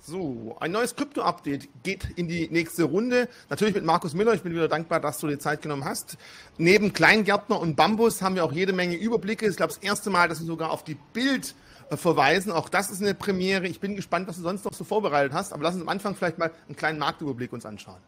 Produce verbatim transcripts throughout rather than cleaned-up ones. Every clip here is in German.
So, ein neues Krypto-Update geht in die nächste Runde. Natürlich mit Markus Müller. Ich bin wieder dankbar, dass du dir Zeit genommen hast. Neben Kleingärtner und Bambus haben wir auch jede Menge Überblicke. Ich glaube, das erste Mal, dass wir sogar auf die Bild äh, verweisen. Auch das ist eine Premiere. Ich bin gespannt, was du sonst noch so vorbereitet hast. Aber lass uns am Anfang vielleicht mal einen kleinen Marktüberblick uns anschauen.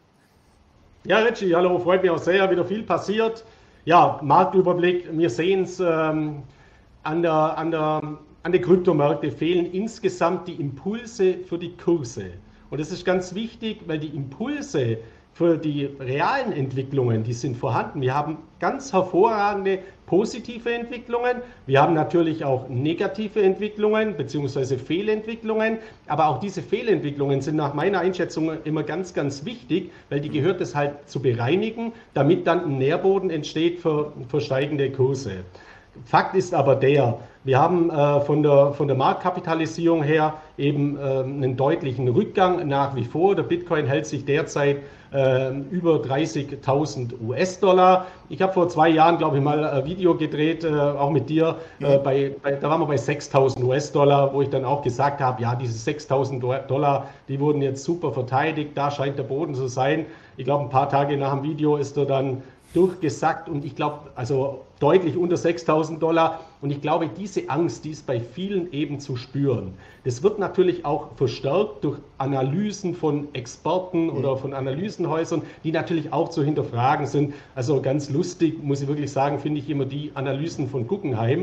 Ja, Richie, hallo, freut mich auch sehr. Wieder viel passiert. Ja, Marktüberblick. Wir sehen es ähm, an der, an der An den Kryptomärkten fehlen insgesamt die Impulse für die Kurse. Und das ist ganz wichtig, weil die Impulse für die realen Entwicklungen, die sind vorhanden. Wir haben ganz hervorragende positive Entwicklungen. Wir haben natürlich auch negative Entwicklungen bzw. Fehlentwicklungen. Aber auch diese Fehlentwicklungen sind nach meiner Einschätzung immer ganz, ganz wichtig, weil die gehört es halt zu bereinigen, damit dann ein Nährboden entsteht für, für steigende Kurse. Fakt ist aber der, wir haben äh, von, der, von der Marktkapitalisierung her eben äh, einen deutlichen Rückgang nach wie vor. Der Bitcoin hält sich derzeit äh, über dreißigtausend US-Dollar. Ich habe vor zwei Jahren, glaube ich, mal ein Video gedreht, äh, auch mit dir. Äh, bei, bei, da waren wir bei sechstausend US-Dollar, wo ich dann auch gesagt habe, ja, diese sechstausend Dollar, die wurden jetzt super verteidigt, da scheint der Boden zu sein. Ich glaube, ein paar Tage nach dem Video ist er dann durchgesackt und ich glaube, also deutlich unter sechstausend Dollar. Und ich glaube, diese Angst, die ist bei vielen eben zu spüren. Das wird natürlich auch verstärkt durch Analysen von Experten oder von Analysenhäusern, die natürlich auch zu hinterfragen sind. Also ganz lustig, muss ich wirklich sagen, finde ich immer die Analysen von Guggenheim.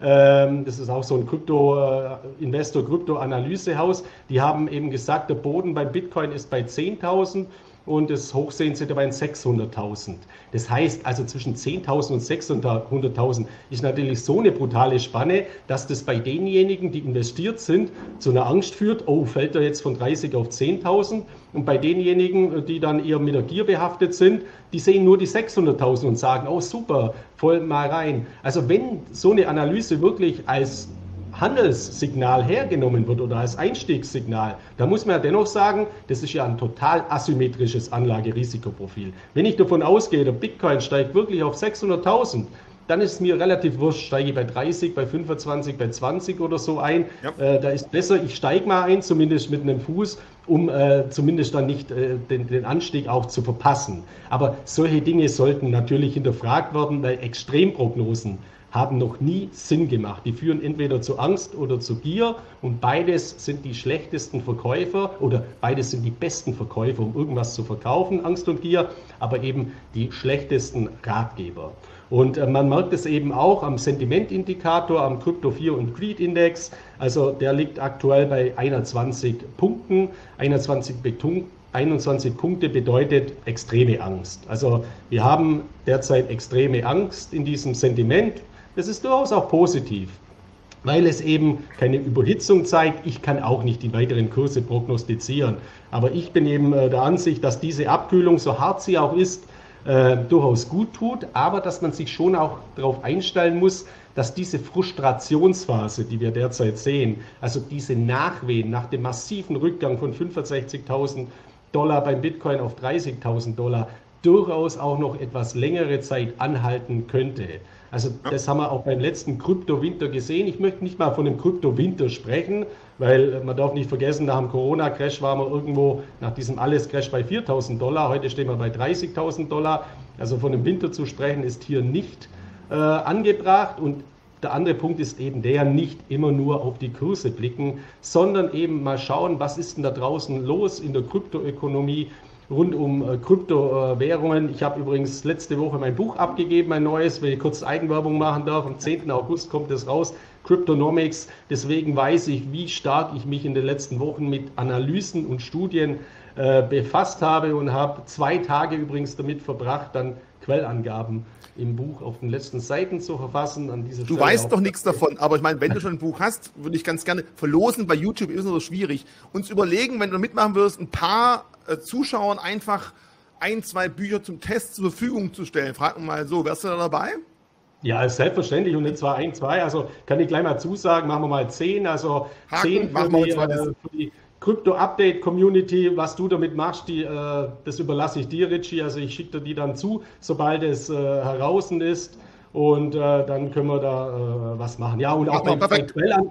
Das ist auch so ein Krypto-Investor, Krypto-Analysehaus. Die haben eben gesagt, der Boden beim Bitcoin ist bei zehntausend. Und das Hochsehen sind dabei sechshunderttausend. Das heißt, also zwischen zehntausend und sechshunderttausend ist natürlich so eine brutale Spanne, dass das bei denjenigen, die investiert sind, zu einer Angst führt, oh, fällt er jetzt von dreißig auf zehntausend. Und bei denjenigen, die dann eher mit der Gier behaftet sind, die sehen nur die sechshunderttausend und sagen, oh super, voll mal rein. Also wenn so eine Analyse wirklich als Handelssignal hergenommen wird oder als Einstiegssignal, da muss man ja dennoch sagen, das ist ja ein total asymmetrisches Anlagerisikoprofil. Wenn ich davon ausgehe, der Bitcoin steigt wirklich auf sechshunderttausend, dann ist es mir relativ wurscht, steige ich bei dreißig, bei fünfundzwanzig, bei zwanzig oder so ein. Ja. Äh, da ist besser, ich steige mal ein, zumindest mit einem Fuß, um äh, zumindest dann nicht äh, den, den Anstieg auch zu verpassen. Aber solche Dinge sollten natürlich hinterfragt werden, weil Extremprognosen haben noch nie Sinn gemacht. Die führen entweder zu Angst oder zu Gier und beides sind die schlechtesten Verkäufer oder beides sind die besten Verkäufer, um irgendwas zu verkaufen, Angst und Gier, aber eben die schlechtesten Ratgeber. Und äh, man merkt es eben auch am Sentimentindikator, am Crypto Fear und Greed Index, also der liegt aktuell bei einundzwanzig Punkten, einundzwanzig Beton. einundzwanzig Punkte bedeutet extreme Angst. Also wir haben derzeit extreme Angst in diesem Sentiment. Das ist durchaus auch positiv, weil es eben keine Überhitzung zeigt. Ich kann auch nicht die weiteren Kurse prognostizieren. Aber ich bin eben der Ansicht, dass diese Abkühlung, so hart sie auch ist, äh, durchaus gut tut, aber dass man sich schon auch darauf einstellen muss, dass diese Frustrationsphase, die wir derzeit sehen, also diese Nachwehen nach dem massiven Rückgang von fünfundsechzigtausend Dollar beim Bitcoin auf dreißigtausend Dollar, durchaus auch noch etwas längere Zeit anhalten könnte. Also das haben wir auch beim letzten Kryptowinter gesehen. Ich möchte nicht mal von einem Kryptowinter sprechen, weil man darf nicht vergessen, nach dem Corona-Crash waren wir irgendwo nach diesem Alles-Crash bei viertausend Dollar. Heute stehen wir bei dreißigtausend Dollar. Also von einem Winter zu sprechen ist hier nicht äh, angebracht. Und der andere Punkt ist eben der, nicht immer nur auf die Kurse blicken, sondern eben mal schauen, was ist denn da draußen los in der Kryptoökonomie, rund um äh, Kryptowährungen. Ich habe übrigens letzte Woche mein Buch abgegeben, ein neues, wenn ich kurz Eigenwerbung machen darf. Am zehnten August kommt es raus, Cryptonomics. Deswegen weiß ich, wie stark ich mich in den letzten Wochen mit Analysen und Studien äh, befasst habe und habe zwei Tage übrigens damit verbracht, dann Quellangaben im Buch auf den letzten Seiten zu verfassen. An dieser du Stelle weißt doch nichts davon, aber ich meine, wenn du schon ein Buch hast, würde ich ganz gerne verlosen. Bei YouTube ist es so schwierig. Uns überlegen, wenn du mitmachen wirst, ein paar äh, Zuschauern einfach ein, zwei Bücher zum Test zur Verfügung zu stellen. Frag mal so, wärst du da dabei? Ja, selbstverständlich und nicht zwar ein, zwei, also kann ich gleich mal zusagen, machen wir mal zehn, also Haken, zehn für die, äh, für die Crypto-Update-Community, was du damit machst, die, äh, das überlasse ich dir, Richie. Also ich schicke dir die dann zu, sobald es äh, heraus ist und äh, dann können wir da äh, was machen. Ja, und auch bei, bei, Quellangaben,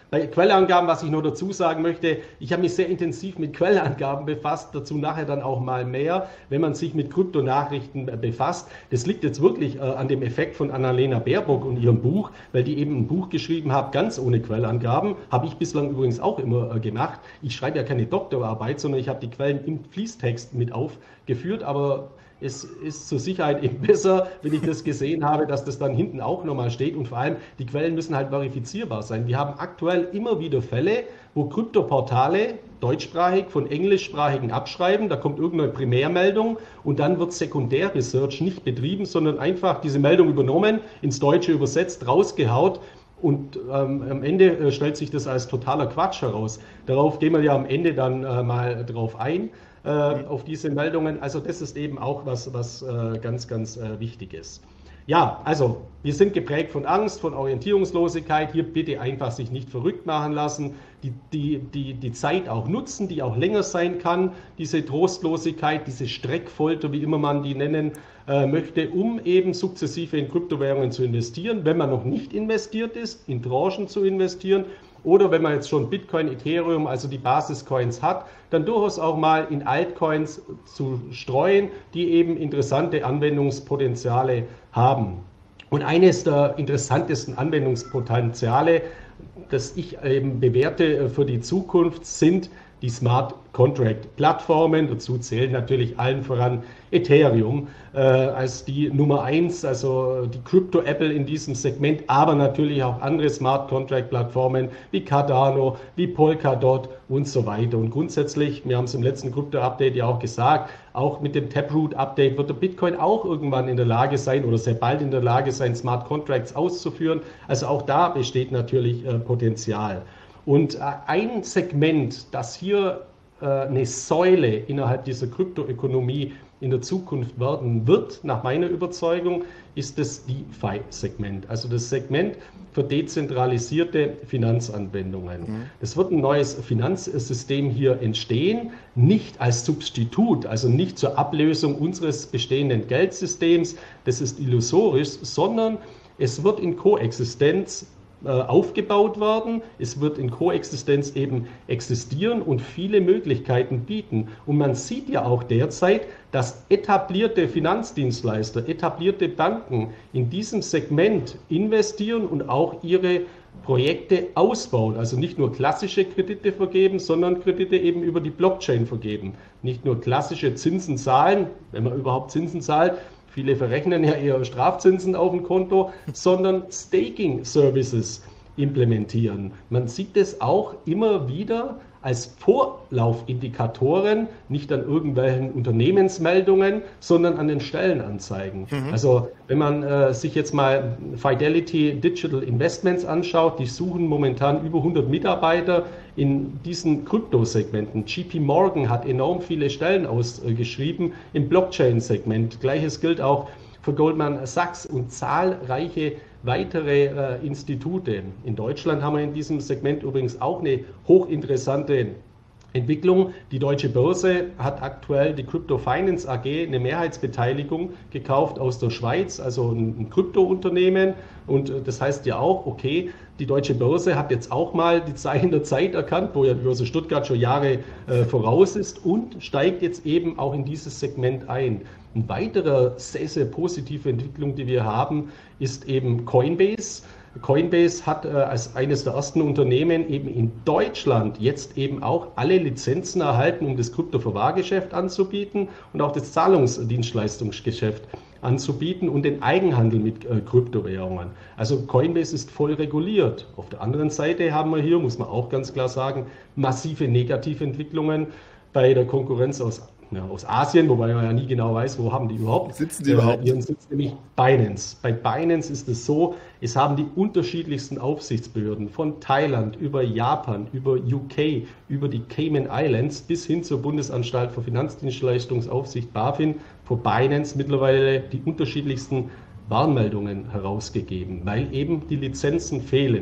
Bei Quellangaben, was ich nur dazu sagen möchte, ich habe mich sehr intensiv mit Quellangaben befasst, dazu nachher dann auch mal mehr, wenn man sich mit Kryptonachrichten befasst. Das liegt jetzt wirklich äh, an dem Effekt von Annalena Baerbock und ihrem Buch, weil die eben ein Buch geschrieben hat, ganz ohne Quellangaben. Habe ich bislang übrigens auch immer äh, gemacht. Ich schreibe ja keine Doktorarbeit, sondern ich habe die Quellen im Fließtext mit aufgeführt, aber es ist zur Sicherheit eben besser, wenn ich das gesehen habe, dass das dann hinten auch nochmal steht, und vor allem die Quellen müssen halt verifizierbar sein. Wir haben aktuell immer wieder Fälle, wo Kryptoportale deutschsprachig von englischsprachigen abschreiben, da kommt irgendeine Primärmeldung und dann wird Sekundärresearch nicht betrieben, sondern einfach diese Meldung übernommen, ins Deutsche übersetzt, rausgehaut. Und ähm, am Ende äh, stellt sich das als totaler Quatsch heraus. Darauf gehen wir ja am Ende dann äh, mal drauf ein, äh, auf diese Meldungen. Also das ist eben auch was, was äh, ganz, ganz äh, wichtig ist. Ja, also wir sind geprägt von Angst, von Orientierungslosigkeit. Hier bitte einfach sich nicht verrückt machen lassen. Die, die, die, die Zeit auch nutzen, die auch länger sein kann. Diese Trostlosigkeit, diese Streckfolter, wie immer man die nennen äh, möchte, um eben sukzessive in Kryptowährungen zu investieren. Wenn man noch nicht investiert ist, in Tranchen zu investieren. Oder wenn man jetzt schon Bitcoin, Ethereum, also die Basiscoins hat, dann durchaus auch mal in Altcoins zu streuen, die eben interessante Anwendungspotenziale haben. Und eines der interessantesten Anwendungspotenziale, das ich eben bewerte für die Zukunft, sind die Smart Contract Plattformen. Dazu zählen natürlich allen voran Ethereum äh, als die Nummer eins, also die Crypto-Apple in diesem Segment, aber natürlich auch andere Smart Contract Plattformen wie Cardano, wie Polkadot und so weiter. Und grundsätzlich, wir haben es im letzten Krypto-Update ja auch gesagt, auch mit dem Taproot-Update wird der Bitcoin auch irgendwann in der Lage sein oder sehr bald in der Lage sein, Smart Contracts auszuführen. Also auch da besteht natürlich äh, Potenzial. Und äh, ein Segment, das hier äh, eine Säule innerhalb dieser Kryptoökonomie in der Zukunft werden wird, nach meiner Überzeugung, ist das DeFi-Segment, also das Segment für dezentralisierte Finanzanwendungen. Mhm. Es wird ein neues Finanzsystem hier entstehen, nicht als Substitut, also nicht zur Ablösung unseres bestehenden Geldsystems, das ist illusorisch, sondern es wird in Koexistenz aufgebaut werden. Es wird in Koexistenz eben existieren und viele Möglichkeiten bieten. Und man sieht ja auch derzeit, dass etablierte Finanzdienstleister, etablierte Banken in diesem Segment investieren und auch ihre Projekte ausbauen. Also nicht nur klassische Kredite vergeben, sondern Kredite eben über die Blockchain vergeben. Nicht nur klassische Zinsen zahlen, wenn man überhaupt Zinsen zahlt, viele verrechnen ja eher Strafzinsen auf dem Konto, sondern Staking-Services implementieren. Man sieht es auch immer wieder als Vorlaufindikatoren, nicht an irgendwelchen Unternehmensmeldungen, sondern an den Stellenanzeigen. Mhm. Also wenn man äh, sich jetzt mal Fidelity Digital Investments anschaut, die suchen momentan über hundert Mitarbeiter in diesen Kryptosegmenten. J P Morgan hat enorm viele Stellen ausgeschrieben im Blockchain-Segment. Gleiches gilt auch für Goldman Sachs und zahlreiche weitere äh, Institute. In Deutschland haben wir in diesem Segment übrigens auch eine hochinteressante Entwicklung. Die Deutsche Börse hat aktuell die Crypto Finance A G, eine Mehrheitsbeteiligung gekauft aus der Schweiz, also ein, ein Kryptounternehmen. Und äh, das heißt ja auch, okay, die Deutsche Börse hat jetzt auch mal die Zeichen der Zeit erkannt, wo ja die Börse Stuttgart schon Jahre äh, voraus ist und steigt jetzt eben auch in dieses Segment ein. Eine weitere sehr, sehr positive Entwicklung, die wir haben, ist eben Coinbase. Coinbase hat äh, als eines der ersten Unternehmen eben in Deutschland jetzt eben auch alle Lizenzen erhalten, um das Kryptoverwahrgeschäft anzubieten und auch das Zahlungsdienstleistungsgeschäft anzubieten und den Eigenhandel mit äh, Kryptowährungen. Also Coinbase ist voll reguliert. Auf der anderen Seite haben wir hier, muss man auch ganz klar sagen, massive Negativentwicklungen bei der Konkurrenz aus Ja, aus Asien, wobei man ja nie genau weiß, wo haben die überhaupt sitzen die überhaupt? Ihren Sitz, nämlich Binance. Bei Binance ist es so, es haben die unterschiedlichsten Aufsichtsbehörden von Thailand über Japan, über U K, über die Cayman Islands bis hin zur Bundesanstalt für Finanzdienstleistungsaufsicht BaFin vor Binance mittlerweile die unterschiedlichsten Warnmeldungen herausgegeben, weil eben die Lizenzen fehlen.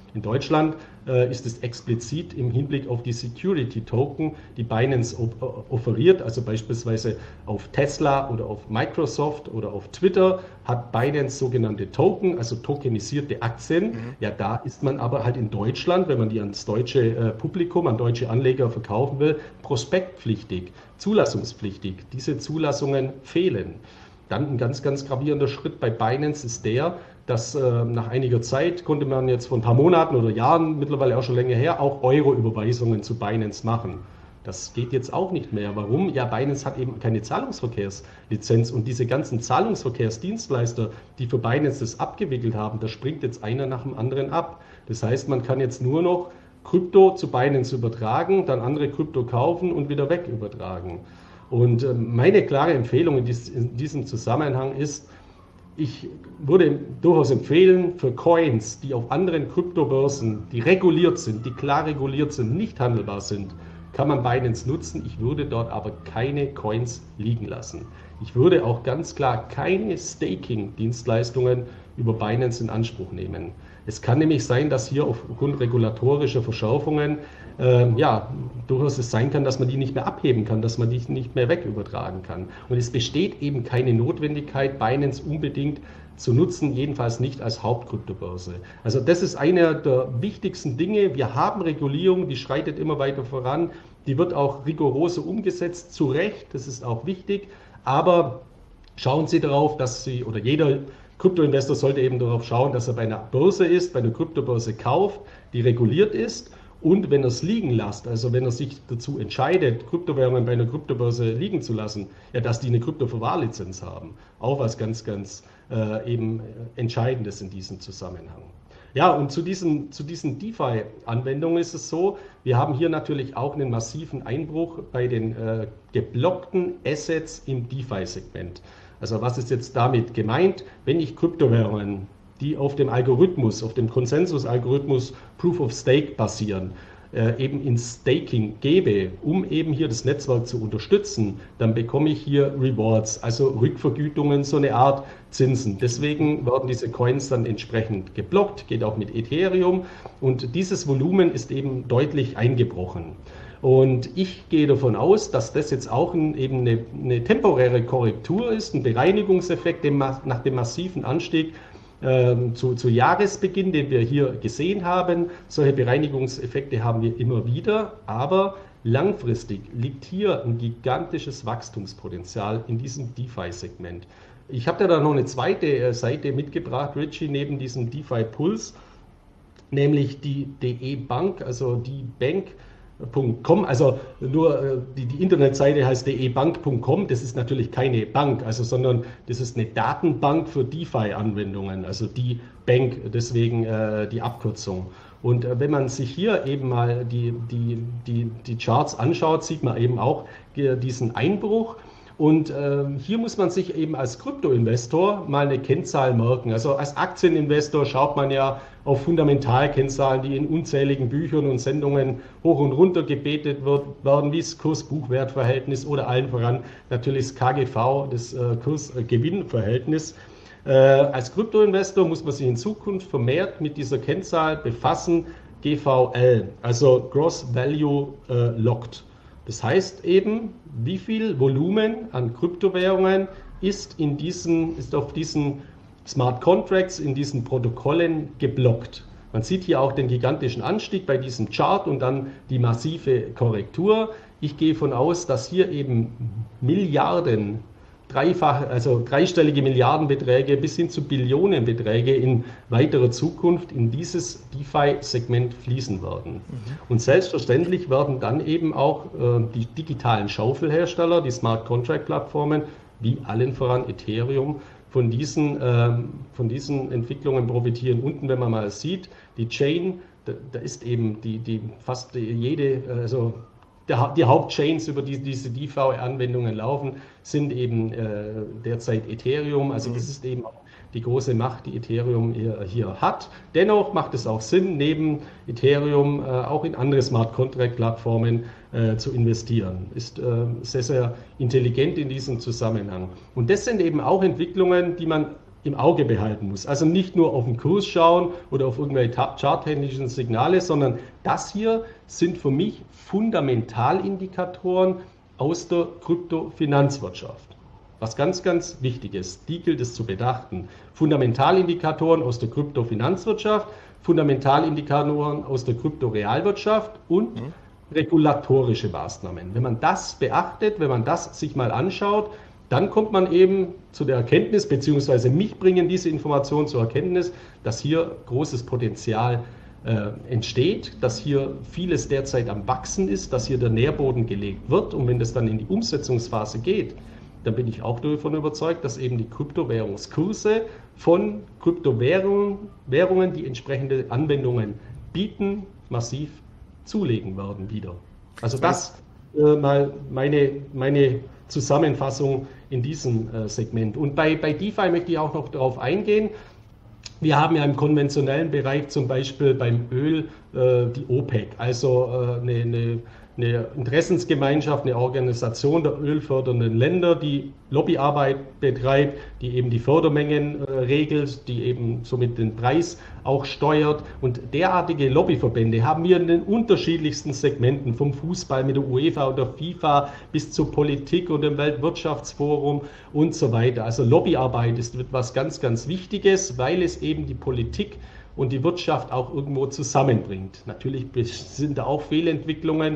In Deutschland äh, ist es explizit im Hinblick auf die Security Token, die Binance offeriert, also beispielsweise auf Tesla oder auf Microsoft oder auf Twitter hat Binance sogenannte Token, also tokenisierte Aktien. Mhm. Ja, da ist man aber halt in Deutschland, wenn man die ans deutsche äh, Publikum, an deutsche Anleger verkaufen will, prospektpflichtig, zulassungspflichtig. Diese Zulassungen fehlen. Dann ein ganz, ganz gravierender Schritt bei Binance ist der, dass äh, nach einiger Zeit konnte man jetzt vor ein paar Monaten oder Jahren, mittlerweile auch schon länger her, auch Euro-Überweisungen zu Binance machen. Das geht jetzt auch nicht mehr. Warum? Ja, Binance hat eben keine Zahlungsverkehrslizenz und diese ganzen Zahlungsverkehrsdienstleister, die für Binance das abgewickelt haben, da springt jetzt einer nach dem anderen ab. Das heißt, man kann jetzt nur noch Krypto zu Binance übertragen, dann andere Krypto kaufen und wieder weg übertragen. Und äh, meine klare Empfehlung in, dies, in diesem Zusammenhang ist, ich würde durchaus empfehlen, für Coins, die auf anderen Kryptobörsen, die reguliert sind, die klar reguliert sind, nicht handelbar sind, kann man Binance nutzen. Ich würde dort aber keine Coins liegen lassen. Ich würde auch ganz klar keine Staking-Dienstleistungen über Binance in Anspruch nehmen. Es kann nämlich sein, dass hier aufgrund regulatorischer Verschärfungen äh, ja, durchaus es sein kann, dass man die nicht mehr abheben kann, dass man die nicht mehr wegübertragen kann. Und es besteht eben keine Notwendigkeit, Binance unbedingt zu nutzen, jedenfalls nicht als Hauptkryptobörse. Also das ist einer der wichtigsten Dinge. Wir haben Regulierung, die schreitet immer weiter voran, die wird auch rigoroser umgesetzt, zu Recht, das ist auch wichtig, aber schauen Sie darauf, dass Sie, oder jeder Kryptoinvestor sollte eben darauf schauen, dass er bei einer Börse ist, bei einer Kryptobörse kauft, die reguliert ist. Und wenn er es liegen lässt, also wenn er sich dazu entscheidet, Kryptowährungen bei einer Kryptobörse liegen zu lassen, ja, dass die eine Kryptoverwahrlizenz haben. Auch was ganz, ganz äh, eben Entscheidendes in diesem Zusammenhang. Ja, und zu diesen, zu diesen DeFi-Anwendungen ist es so, wir haben hier natürlich auch einen massiven Einbruch bei den äh, geblockten Assets im DeFi-Segment. Also was ist jetzt damit gemeint? Wenn ich Kryptowährungen, die auf dem Algorithmus, auf dem Konsensus-Algorithmus Proof of Stake basieren, äh, eben ins Staking gebe, um eben hier das Netzwerk zu unterstützen, dann bekomme ich hier Rewards, also Rückvergütungen, so eine Art Zinsen. Deswegen werden diese Coins dann entsprechend geblockt, geht auch mit Ethereum und dieses Volumen ist eben deutlich eingebrochen. Und ich gehe davon aus, dass das jetzt auch ein, eben eine, eine temporäre Korrektur ist, ein Bereinigungseffekt dem, nach dem massiven Anstieg ähm, zu, zu Jahresbeginn, den wir hier gesehen haben. Solche Bereinigungseffekte haben wir immer wieder, aber langfristig liegt hier ein gigantisches Wachstumspotenzial in diesem DeFi-Segment. Ich habe da noch eine zweite Seite mitgebracht, Richie, neben diesem DeFi-Puls, nämlich die D E Bank, also die Bank. .com, also nur die, die Internetseite heißt de bank punkt com, das ist natürlich keine Bank, also sondern das ist eine Datenbank für DeFi-Anwendungen, also die Bank, deswegen äh, die Abkürzung. Und äh, wenn man sich hier eben mal die, die, die, die Charts anschaut, sieht man eben auch diesen Einbruch. Und äh, hier muss man sich eben als Kryptoinvestor mal eine Kennzahl merken. Also als Aktieninvestor schaut man ja auf Fundamentalkennzahlen, die in unzähligen Büchern und Sendungen hoch und runter gebetet wird, werden, wie das Kurs-Buchwert-Verhältnis oder allen voran natürlich das K G V, das äh, Kurs-Gewinn-Verhältnis. Äh, als Kryptoinvestor muss man sich in Zukunft vermehrt mit dieser Kennzahl befassen, G V L, also Gross Value äh, Locked. Das heißt eben, wie viel Volumen an Kryptowährungen ist, in diesen, ist auf diesen Smart Contracts, in diesen Protokollen geblockt. Man sieht hier auch den gigantischen Anstieg bei diesem Chart und dann die massive Korrektur. Ich gehe davon aus, dass hier eben Milliarden, dreifach, also dreistellige Milliardenbeträge bis hin zu Billionenbeträge in weiterer Zukunft in dieses DeFi-Segment fließen werden. Mhm. Und selbstverständlich werden dann eben auch äh, die digitalen Schaufelhersteller, die Smart Contract-Plattformen, wie allen voran Ethereum, von diesen, äh, von diesen Entwicklungen profitieren. Unten, wenn man mal sieht, die Chain, da, da ist eben die, die fast jede, also die Hauptchains, über die diese DeFi-Anwendungen laufen, sind eben äh, derzeit Ethereum. Also das ist eben auch die große Macht, die Ethereum hier, hier hat. Dennoch macht es auch Sinn, neben Ethereum äh, auch in andere Smart Contract-Plattformen äh, zu investieren. Ist äh, sehr, sehr intelligent in diesem Zusammenhang. Und das sind eben auch Entwicklungen, die man im Auge behalten muss. Also nicht nur auf den Kurs schauen oder auf irgendwelche charttechnischen Signale, sondern das hier sind für mich Fundamentalindikatoren aus der Kryptofinanzwirtschaft. Was ganz, ganz wichtig ist, die gilt es zu beachten. Fundamentalindikatoren aus der Kryptofinanzwirtschaft, Fundamentalindikatoren aus der Kryptorealwirtschaft und mhm. regulatorische Maßnahmen. Wenn man das beachtet, wenn man das sich mal anschaut, dann kommt man eben zu der Erkenntnis, beziehungsweise mich bringen diese Informationen zur Erkenntnis, dass hier großes Potenzial äh, entsteht, dass hier vieles derzeit am Wachsen ist, dass hier der Nährboden gelegt wird. Und wenn das dann in die Umsetzungsphase geht, dann bin ich auch davon überzeugt, dass eben die Kryptowährungskurse von Kryptowährungen, Währungen, die entsprechende Anwendungen bieten, massiv zulegen werden wieder. Also das äh, mal meine, meine Zusammenfassung in diesem äh, Segment. Und bei, bei DeFi möchte ich auch noch darauf eingehen. Wir haben ja im konventionellen Bereich zum Beispiel beim Öl äh, die OPEC, also äh, eine, eine, eine Interessensgemeinschaft, eine Organisation der ölfördernden Länder, die Lobbyarbeit betreibt, die eben die Fördermengen äh, regelt, die eben somit den Preis auch steuert. Und derartige Lobbyverbände haben wir in den unterschiedlichsten Segmenten, vom Fußball mit der UEFA und der FIFA bis zur Politik und dem Weltwirtschaftsforum und so weiter. Also Lobbyarbeit ist etwas ganz, ganz Wichtiges, weil es eben die Politik und die Wirtschaft auch irgendwo zusammenbringt. Natürlich sind da auch Fehlentwicklungen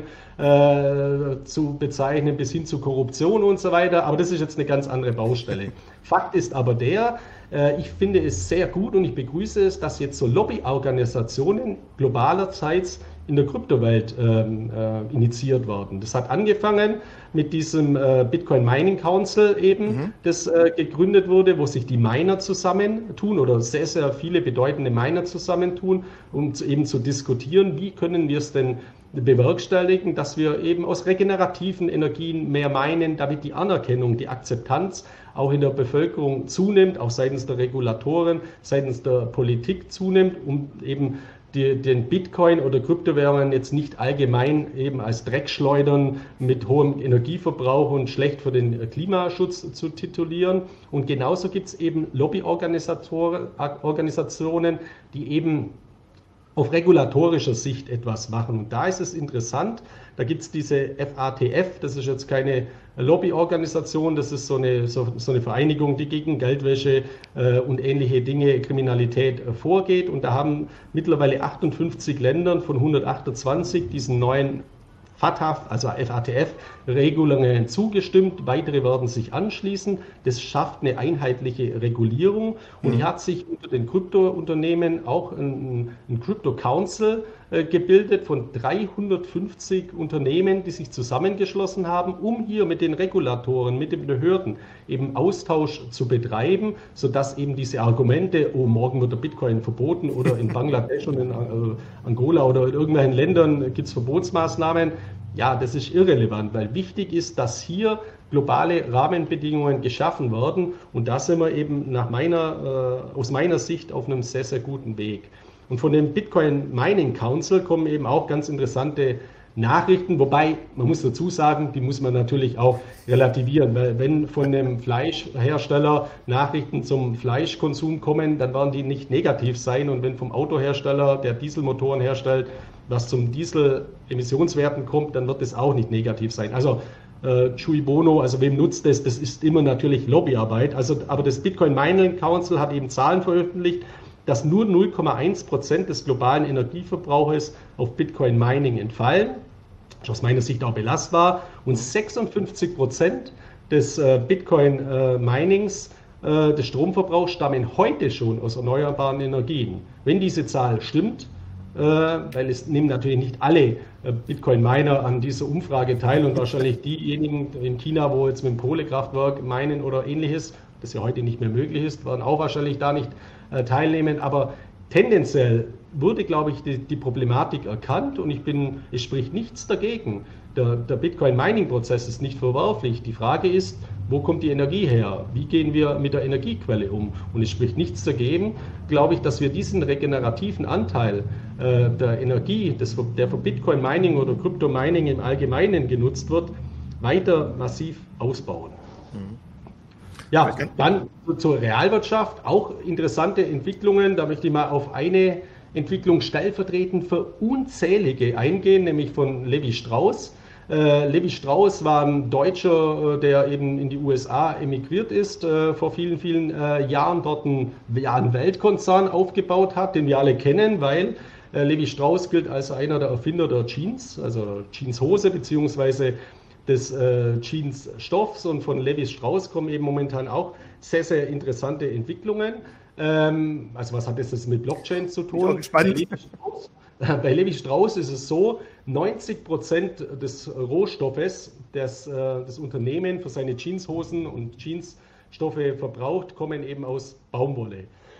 äh, zu bezeichnen, bis hin zu Korruption und so weiter, aber das ist jetzt eine ganz andere Baustelle. Fakt ist aber der, äh, ich finde es sehr gut und ich begrüße es, dass jetzt so Lobbyorganisationen globalerseits in der Kryptowelt ähm, äh, initiiert worden. Das hat angefangen mit diesem äh, Bitcoin Mining Council eben, mhm. das äh, gegründet wurde, wo sich die Miner zusammentun oder sehr, sehr viele bedeutende Miner zusammentun, um zu, eben zu diskutieren, wie können wir es denn bewerkstelligen, dass wir eben aus regenerativen Energien mehr minen, damit die Anerkennung, die Akzeptanz auch in der Bevölkerung zunimmt, auch seitens der Regulatoren, seitens der Politik zunimmt, um eben Die, den Bitcoin oder Kryptowährungen jetzt nicht allgemein eben als Dreckschleudern mit hohem Energieverbrauch und schlecht für den Klimaschutz zu titulieren. Und genauso gibt es eben Lobbyorganisationen, die eben auf regulatorischer Sicht etwas machen. Und da ist es interessant, da gibt es diese F A T F, das ist jetzt keine Lobbyorganisation, das ist so eine, so, so eine Vereinigung, die gegen Geldwäsche äh, und ähnliche Dinge, Kriminalität äh, vorgeht. Und da haben mittlerweile achtundfünfzig Ländern von hundertachtundzwanzig diesen neuen F A T F, also F A T F-Regelungen zugestimmt. Weitere werden sich anschließen. Das schafft eine einheitliche Regulierung. Und hier hat sich unter den Kryptounternehmen auch ein, ein Crypto Council äh, gebildet von dreihundertfünfzig Unternehmen, die sich zusammengeschlossen haben, um hier mit den Regulatoren, mit den Behörden eben Austausch zu betreiben, sodass eben diese Argumente, oh, morgen wird der Bitcoin verboten oder in Bangladesch und in Angola oder in irgendwelchen Ländern gibt es Verbotsmaßnahmen, ja, das ist irrelevant, weil wichtig ist, dass hier globale Rahmenbedingungen geschaffen werden und da sind wir eben nach meiner, äh, aus meiner Sicht auf einem sehr, sehr guten Weg. Und von dem Bitcoin Mining Council kommen eben auch ganz interessante Nachrichten, wobei man muss dazu sagen, die muss man natürlich auch relativieren, weil wenn von dem Fleischhersteller Nachrichten zum Fleischkonsum kommen, dann werden die nicht negativ sein und wenn vom Autohersteller, der Dieselmotoren herstellt, was zum Diesel-Emissionswerten kommt, dann wird es auch nicht negativ sein. Also äh, cui bono, also wem nutzt das? Das ist immer natürlich Lobbyarbeit. Also, aber das Bitcoin Mining Council hat eben Zahlen veröffentlicht, dass nur null Komma eins Prozent des globalen Energieverbrauches auf Bitcoin Mining entfallen, was aus meiner Sicht auch belastbar, und sechsundfünfzig Prozent des äh, Bitcoin äh, Minings, äh, des Stromverbrauchs, stammen heute schon aus erneuerbaren Energien. Wenn diese Zahl stimmt, äh, weil es nehmen natürlich nicht alle äh, Bitcoin-Miner an dieser Umfrage teil und wahrscheinlich diejenigen in China, wo jetzt mit dem Kohlekraftwerk meinen oder ähnliches, das ja heute nicht mehr möglich ist, werden auch wahrscheinlich da nicht teilnehmen, aber tendenziell wurde, glaube ich, die, die Problematik erkannt und ich bin, es spricht nichts dagegen. Der, der Bitcoin-Mining-Prozess ist nicht verwerflich. Die Frage ist, wo kommt die Energie her? Wie gehen wir mit der Energiequelle um? Und es spricht nichts dagegen, glaube ich, dass wir diesen regenerativen Anteil äh, der Energie, des, der für Bitcoin-Mining oder Krypto-Mining im Allgemeinen genutzt wird, weiter massiv ausbauen. Mhm. Ja, dann zur Realwirtschaft, auch interessante Entwicklungen. Da möchte ich mal auf eine Entwicklung stellvertretend für unzählige eingehen, nämlich von Levi Strauss. Äh, Levi Strauss war ein Deutscher, der eben in die U S A emigriert ist, äh, vor vielen, vielen äh, Jahren, dort einen, ja, einen Weltkonzern aufgebaut hat, den wir alle kennen, weil äh, Levi Strauss gilt als einer der Erfinder der Jeans, also Jeanshose beziehungsweise des äh, Jeansstoffs, und von Levi Strauss kommen eben momentan auch sehr, sehr interessante Entwicklungen. Ähm, also was hat das jetzt mit Blockchain zu tun? Bei Levi Strauss, bei Levi Strauss ist es so, neunzig Prozent des Rohstoffes, das das Unternehmen für seine Jeanshosen und Jeansstoffe verbraucht, kommen eben aus Baumwolle.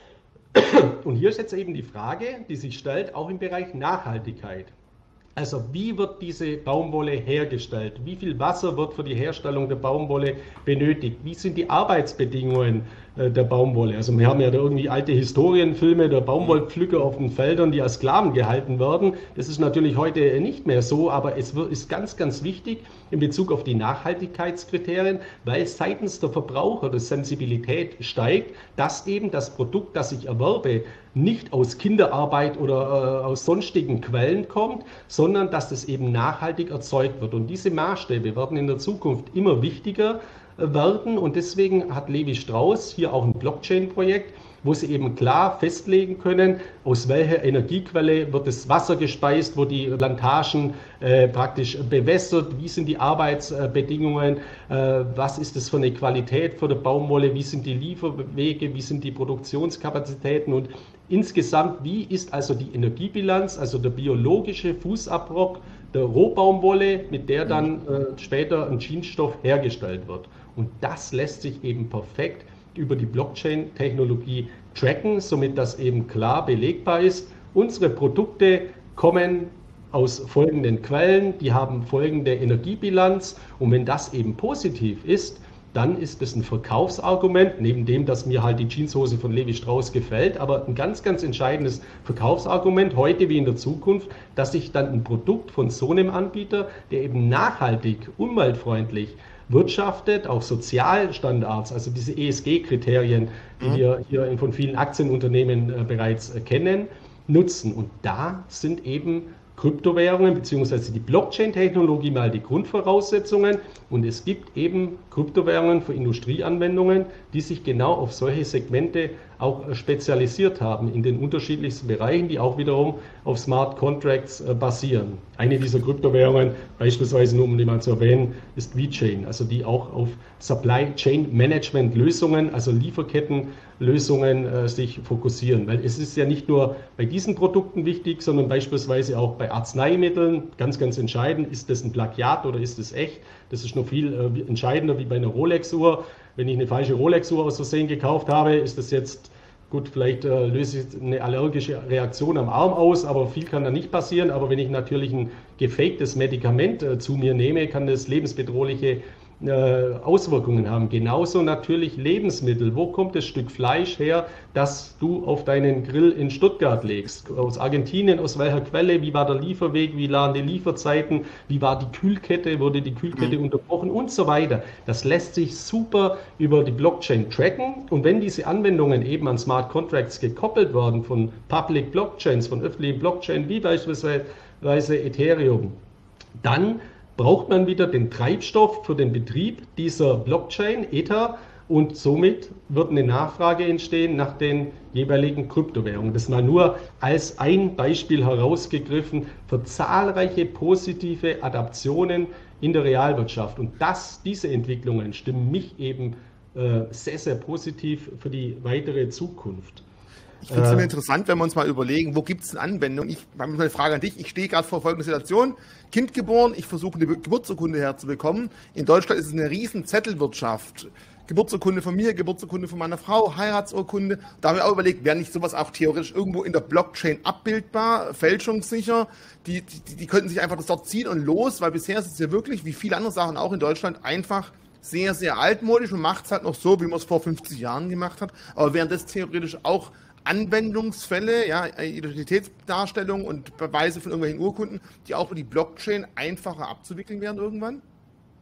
Und hier ist jetzt eben die Frage, die sich stellt, auch im Bereich Nachhaltigkeit. Also wie wird diese Baumwolle hergestellt? Wie viel Wasser wird für die Herstellung der Baumwolle benötigt? Wie sind die Arbeitsbedingungen äh, der Baumwolle? Also wir haben ja da irgendwie alte Historienfilme der Baumwollpflücker auf den Feldern, die als Sklaven gehalten werden. Das ist natürlich heute nicht mehr so, aber es wird, ist ganz, ganz wichtig in Bezug auf die Nachhaltigkeitskriterien, weil seitens der Verbraucher die Sensibilität steigt, dass eben das Produkt, das ich erwerbe, nicht aus Kinderarbeit oder äh, aus sonstigen Quellen kommt, sondern dass das eben nachhaltig erzeugt wird. Und diese Maßstäbe werden in der Zukunft immer wichtiger äh, werden. Und deswegen hat Levi Strauss hier auch ein Blockchain-Projekt, wo sie eben klar festlegen können, aus welcher Energiequelle wird das Wasser gespeist, wo die Plantagen äh, praktisch bewässert, wie sind die Arbeitsbedingungen, äh, was ist das für eine Qualität für die Baumwolle, wie sind die Lieferwege, wie sind die Produktionskapazitäten und insgesamt, wie ist also die Energiebilanz, also der biologische Fußabdruck der Rohbaumwolle, mit der dann äh, später ein Jeansstoff hergestellt wird. Und das lässt sich eben perfekt über die Blockchain-Technologie tracken, somit das eben klar belegbar ist. Unsere Produkte kommen aus folgenden Quellen, die haben folgende Energiebilanz, und wenn das eben positiv ist, dann ist es ein Verkaufsargument, neben dem, dass mir halt die Jeanshose von Levi Strauss gefällt, aber ein ganz, ganz entscheidendes Verkaufsargument, heute wie in der Zukunft, dass ich dann ein Produkt von so einem Anbieter, der eben nachhaltig, umweltfreundlich wirtschaftet, auch Sozialstandards, also diese E S G-Kriterien, die mhm. wir hier von vielen Aktienunternehmen äh, bereits äh, kennen, nutzen. Und da sind eben Kryptowährungen bzw. die Blockchain-Technologie mal die Grundvoraussetzungen, und es gibt eben Kryptowährungen für Industrieanwendungen, die sich genau auf solche Segmente auch spezialisiert haben in den unterschiedlichsten Bereichen, die auch wiederum auf Smart Contracts basieren. Eine dieser Kryptowährungen, beispielsweise nur um die mal zu erwähnen, ist VeChain, also die auch auf Supply Chain Management Lösungen, also Lieferkettenlösungen äh, sich fokussieren. Weil es ist ja nicht nur bei diesen Produkten wichtig, sondern beispielsweise auch bei Arzneimitteln, ganz, ganz entscheidend, ist das ein Plagiat oder ist es echt? Das ist noch viel äh, entscheidender wie bei einer Rolex-Uhr. Wenn ich eine falsche Rolex-Uhr aus Versehen gekauft habe, ist das jetzt, gut, vielleicht äh, löse ich eine allergische Reaktion am Arm aus, aber viel kann da nicht passieren. Aber wenn ich natürlich ein gefaktes Medikament äh, zu mir nehme, kann das lebensbedrohliche äh, Auswirkungen haben. Genauso natürlich Lebensmittel. Wo kommt das Stück Fleisch her, das du auf deinen Grill in Stuttgart legst? Aus Argentinien, aus welcher Quelle? Wie war der Lieferweg? Wie waren die Lieferzeiten? Wie war die Kühlkette? Wurde die Kühlkette mhm. unterbrochen? Und so weiter. Das lässt sich super über die Blockchain tracken. Und wenn diese Anwendungen eben an Smart Contracts gekoppelt werden von Public Blockchains, von öffentlichen Blockchains, wie beispielsweise Ethereum, dann braucht man wieder den Treibstoff für den Betrieb dieser Blockchain, Ether, und somit wird eine Nachfrage entstehen nach den jeweiligen Kryptowährungen. Das mal nur als ein Beispiel herausgegriffen für zahlreiche positive Adaptionen in der Realwirtschaft. Und das, diese Entwicklungen stimmen mich eben äh, sehr, sehr positiv für die weitere Zukunft. Ich finde es immer interessant, wenn wir uns mal überlegen, wo gibt es eine Anwendung? Ich habe eine Frage an dich. Ich stehe gerade vor folgender Situation. Kind geboren, ich versuche eine Geburtsurkunde herzubekommen. In Deutschland ist es eine riesen Zettelwirtschaft. Geburtsurkunde von mir, Geburtsurkunde von meiner Frau, Heiratsurkunde. Da haben wir auch überlegt, wäre nicht sowas auch theoretisch irgendwo in der Blockchain abbildbar, fälschungssicher? Die, die, die könnten sich einfach das dort ziehen und los, weil bisher ist es ja wirklich, wie viele andere Sachen auch in Deutschland, einfach sehr, sehr altmodisch und macht es halt noch so, wie man es vor fünfzig Jahren gemacht hat. Aber wären das theoretisch auch Anwendungsfälle, ja, Identitätsdarstellung und Beweise von irgendwelchen Urkunden, die auch über die Blockchain einfacher abzuwickeln wären irgendwann?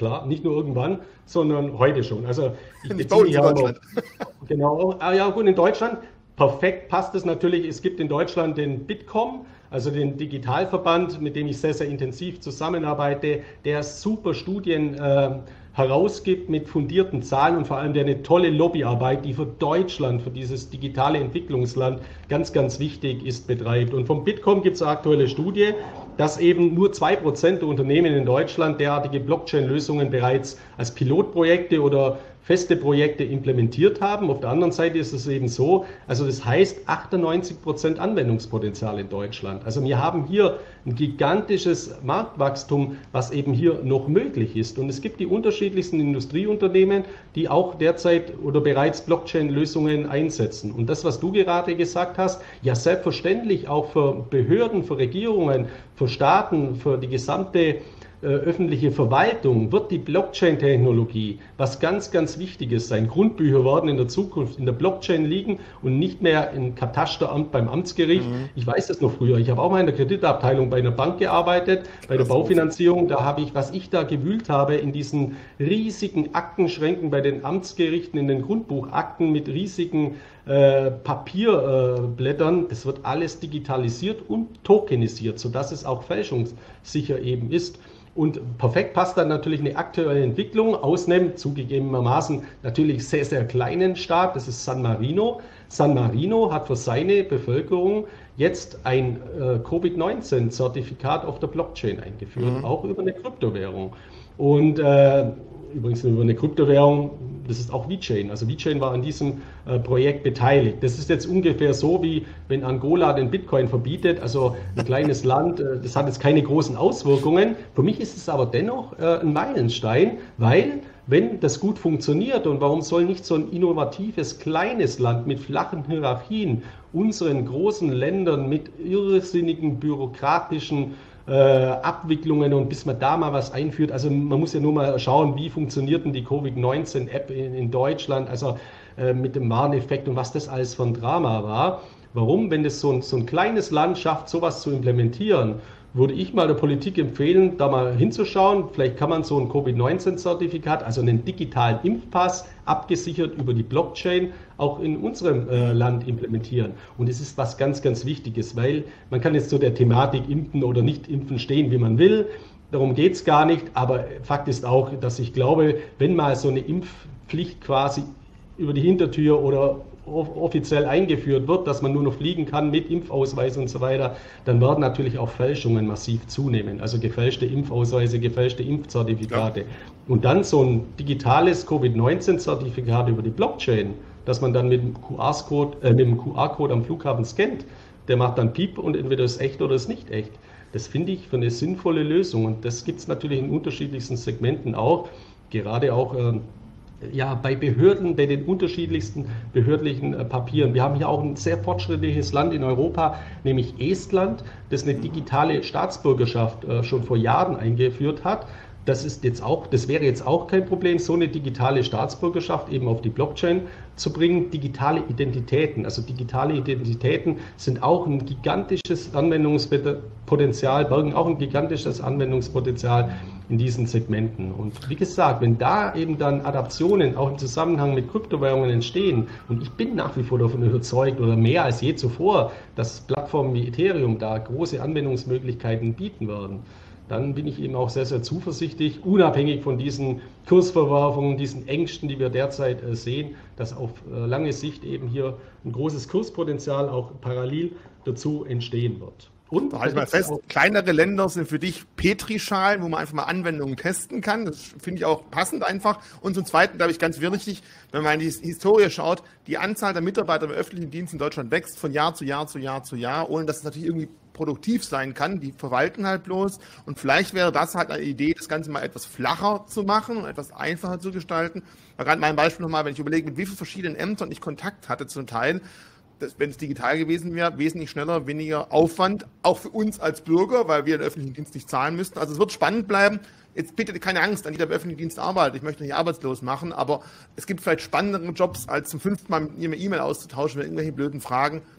klar, nicht nur irgendwann, sondern heute schon. Also ich Nicht bei uns in Deutschland. Genau, ah, ja gut, in Deutschland, perfekt passt es natürlich. Es gibt in Deutschland den Bitkom, also den Digitalverband, mit dem ich sehr, sehr intensiv zusammenarbeite, der super Studien äh, herausgibt mit fundierten Zahlen und vor allem der eine tolle Lobbyarbeit, die für Deutschland, für dieses digitale Entwicklungsland ganz, ganz wichtig ist, betreibt. Und vom Bitkom gibt es eine aktuelle Studie, dass eben nur zwei Prozent der Unternehmen in Deutschland derartige Blockchain-Lösungen bereits als Pilotprojekte oder feste Projekte implementiert haben. Auf der anderen Seite ist es eben so, also das heißt achtundneunzig Prozent Anwendungspotenzial in Deutschland. Also wir haben hier ein gigantisches Marktwachstum, was eben hier noch möglich ist. Und es gibt die unterschiedlichsten Industrieunternehmen, die auch derzeit oder bereits Blockchain-Lösungen einsetzen. Und das, was du gerade gesagt hast, ja selbstverständlich auch für Behörden, für Regierungen, für Staaten, für die gesamte öffentliche Verwaltung wird die Blockchain-Technologie was ganz, ganz Wichtiges sein. Grundbücher werden in der Zukunft in der Blockchain liegen und nicht mehr im Katasteramt beim Amtsgericht. Mhm. Ich weiß das noch früher. Ich habe auch mal in der Kreditabteilung bei einer Bank gearbeitet, bei der Baufinanzierung. Da habe ich, was ich da gewühlt habe, in diesen riesigen Aktenschränken bei den Amtsgerichten, in den Grundbuchakten mit riesigen äh, Papierblättern, äh, das wird alles digitalisiert und tokenisiert, sodass es auch fälschungssicher eben ist. Und perfekt passt dann natürlich eine aktuelle Entwicklung, ausnehmend zugegebenermaßen natürlich sehr, sehr kleinen Staat, das ist San Marino. San Marino hat für seine Bevölkerung jetzt ein äh, Covid neunzehn Zertifikat auf der Blockchain eingeführt, mhm. auch über eine Kryptowährung. Und äh, übrigens über eine Kryptowährung, das ist auch VeChain. Also VeChain war an diesem äh, Projekt beteiligt. Das ist jetzt ungefähr so, wie wenn Angola den Bitcoin verbietet, also ein kleines Land, äh, das hat jetzt keine großen Auswirkungen. Für mich ist es aber dennoch äh, ein Meilenstein, weil wenn das gut funktioniert und warum soll nicht so ein innovatives, kleines Land mit flachen Hierarchien unseren großen Ländern mit irrsinnigen bürokratischen Äh, Abwicklungen und bis man da mal was einführt. Also man muss ja nur mal schauen, wie funktioniert denn die Covid neunzehn App in, in Deutschland, also äh, mit dem Warneffekt und was das alles für ein Drama war. Warum, wenn das so ein, so ein kleines Land schafft, sowas zu implementieren, würde ich mal der Politik empfehlen, da mal hinzuschauen. Vielleicht kann man so ein Covid neunzehn Zertifikat, also einen digitalen Impfpass, abgesichert über die Blockchain, auch in unserem äh, Land implementieren. Und es ist was ganz, ganz Wichtiges, weil man kann jetzt zu der Thematik impfen oder nicht impfen stehen, wie man will. Darum geht es gar nicht. Aber Fakt ist auch, dass ich glaube, wenn mal so eine Impfpflicht quasi über die Hintertür oder offiziell eingeführt wird, dass man nur noch fliegen kann mit Impfausweis und so weiter, dann werden natürlich auch Fälschungen massiv zunehmen. Also gefälschte Impfausweise, gefälschte Impfzertifikate. Ja. Und dann so ein digitales Covid neunzehn Zertifikat über die Blockchain, dass man dann mit dem Q R-Code, äh, mit dem Q R-Code am Flughafen scannt, der macht dann Piep und entweder ist echt oder ist nicht echt. Das finde ich für eine sinnvolle Lösung. Und das gibt es natürlich in unterschiedlichsten Segmenten auch, gerade auch äh, ja, bei Behörden, bei den unterschiedlichsten behördlichen äh, Papieren. Wir haben hier auch ein sehr fortschrittliches Land in Europa, nämlich Estland, das eine digitale Staatsbürgerschaft äh, schon vor Jahren eingeführt hat. Das ist jetzt auch, das wäre jetzt auch kein Problem, so eine digitale Staatsbürgerschaft eben auf die Blockchain zu bringen. Digitale Identitäten, also digitale Identitäten sind auch ein gigantisches Anwendungspotenzial, bergen auch ein gigantisches Anwendungspotenzial in diesen Segmenten. Und wie gesagt, wenn da eben dann Adaptionen auch im Zusammenhang mit Kryptowährungen entstehen, und ich bin nach wie vor davon überzeugt oder mehr als je zuvor, dass Plattformen wie Ethereum da große Anwendungsmöglichkeiten bieten werden, dann bin ich eben auch sehr, sehr zuversichtlich, unabhängig von diesen Kursverwerfungen, diesen Ängsten, die wir derzeit äh, sehen, dass auf äh, lange Sicht eben hier ein großes Kurspotenzial auch parallel dazu entstehen wird. Und da halte ich mal fest, kleinere Länder sind für dich Petrischalen, wo man einfach mal Anwendungen testen kann. Das finde ich auch passend einfach. Und zum Zweiten, glaube ich, ganz wichtig, wenn man in die Historie schaut, die Anzahl der Mitarbeiter im öffentlichen Dienst in Deutschland wächst von Jahr zu Jahr zu Jahr zu Jahr, ohne dass es natürlich irgendwie produktiv sein kann. Die verwalten halt bloß. Und vielleicht wäre das halt eine Idee, das Ganze mal etwas flacher zu machen und etwas einfacher zu gestalten. Gerade mein Beispiel nochmal, wenn ich überlege, mit wie vielen verschiedenen Ämtern ich Kontakt hatte zum Teil, das, wenn es digital gewesen wäre, wesentlich schneller, weniger Aufwand, auch für uns als Bürger, weil wir den öffentlichen Dienst nicht zahlen müssten. Also es wird spannend bleiben. Jetzt bitte keine Angst, an jeder im öffentlichen Dienst arbeitet. Ich möchte nicht arbeitslos machen, aber es gibt vielleicht spannendere Jobs, als zum fünften Mal mit mir eine E-Mail auszutauschen mit irgendwelchen blöden Fragen.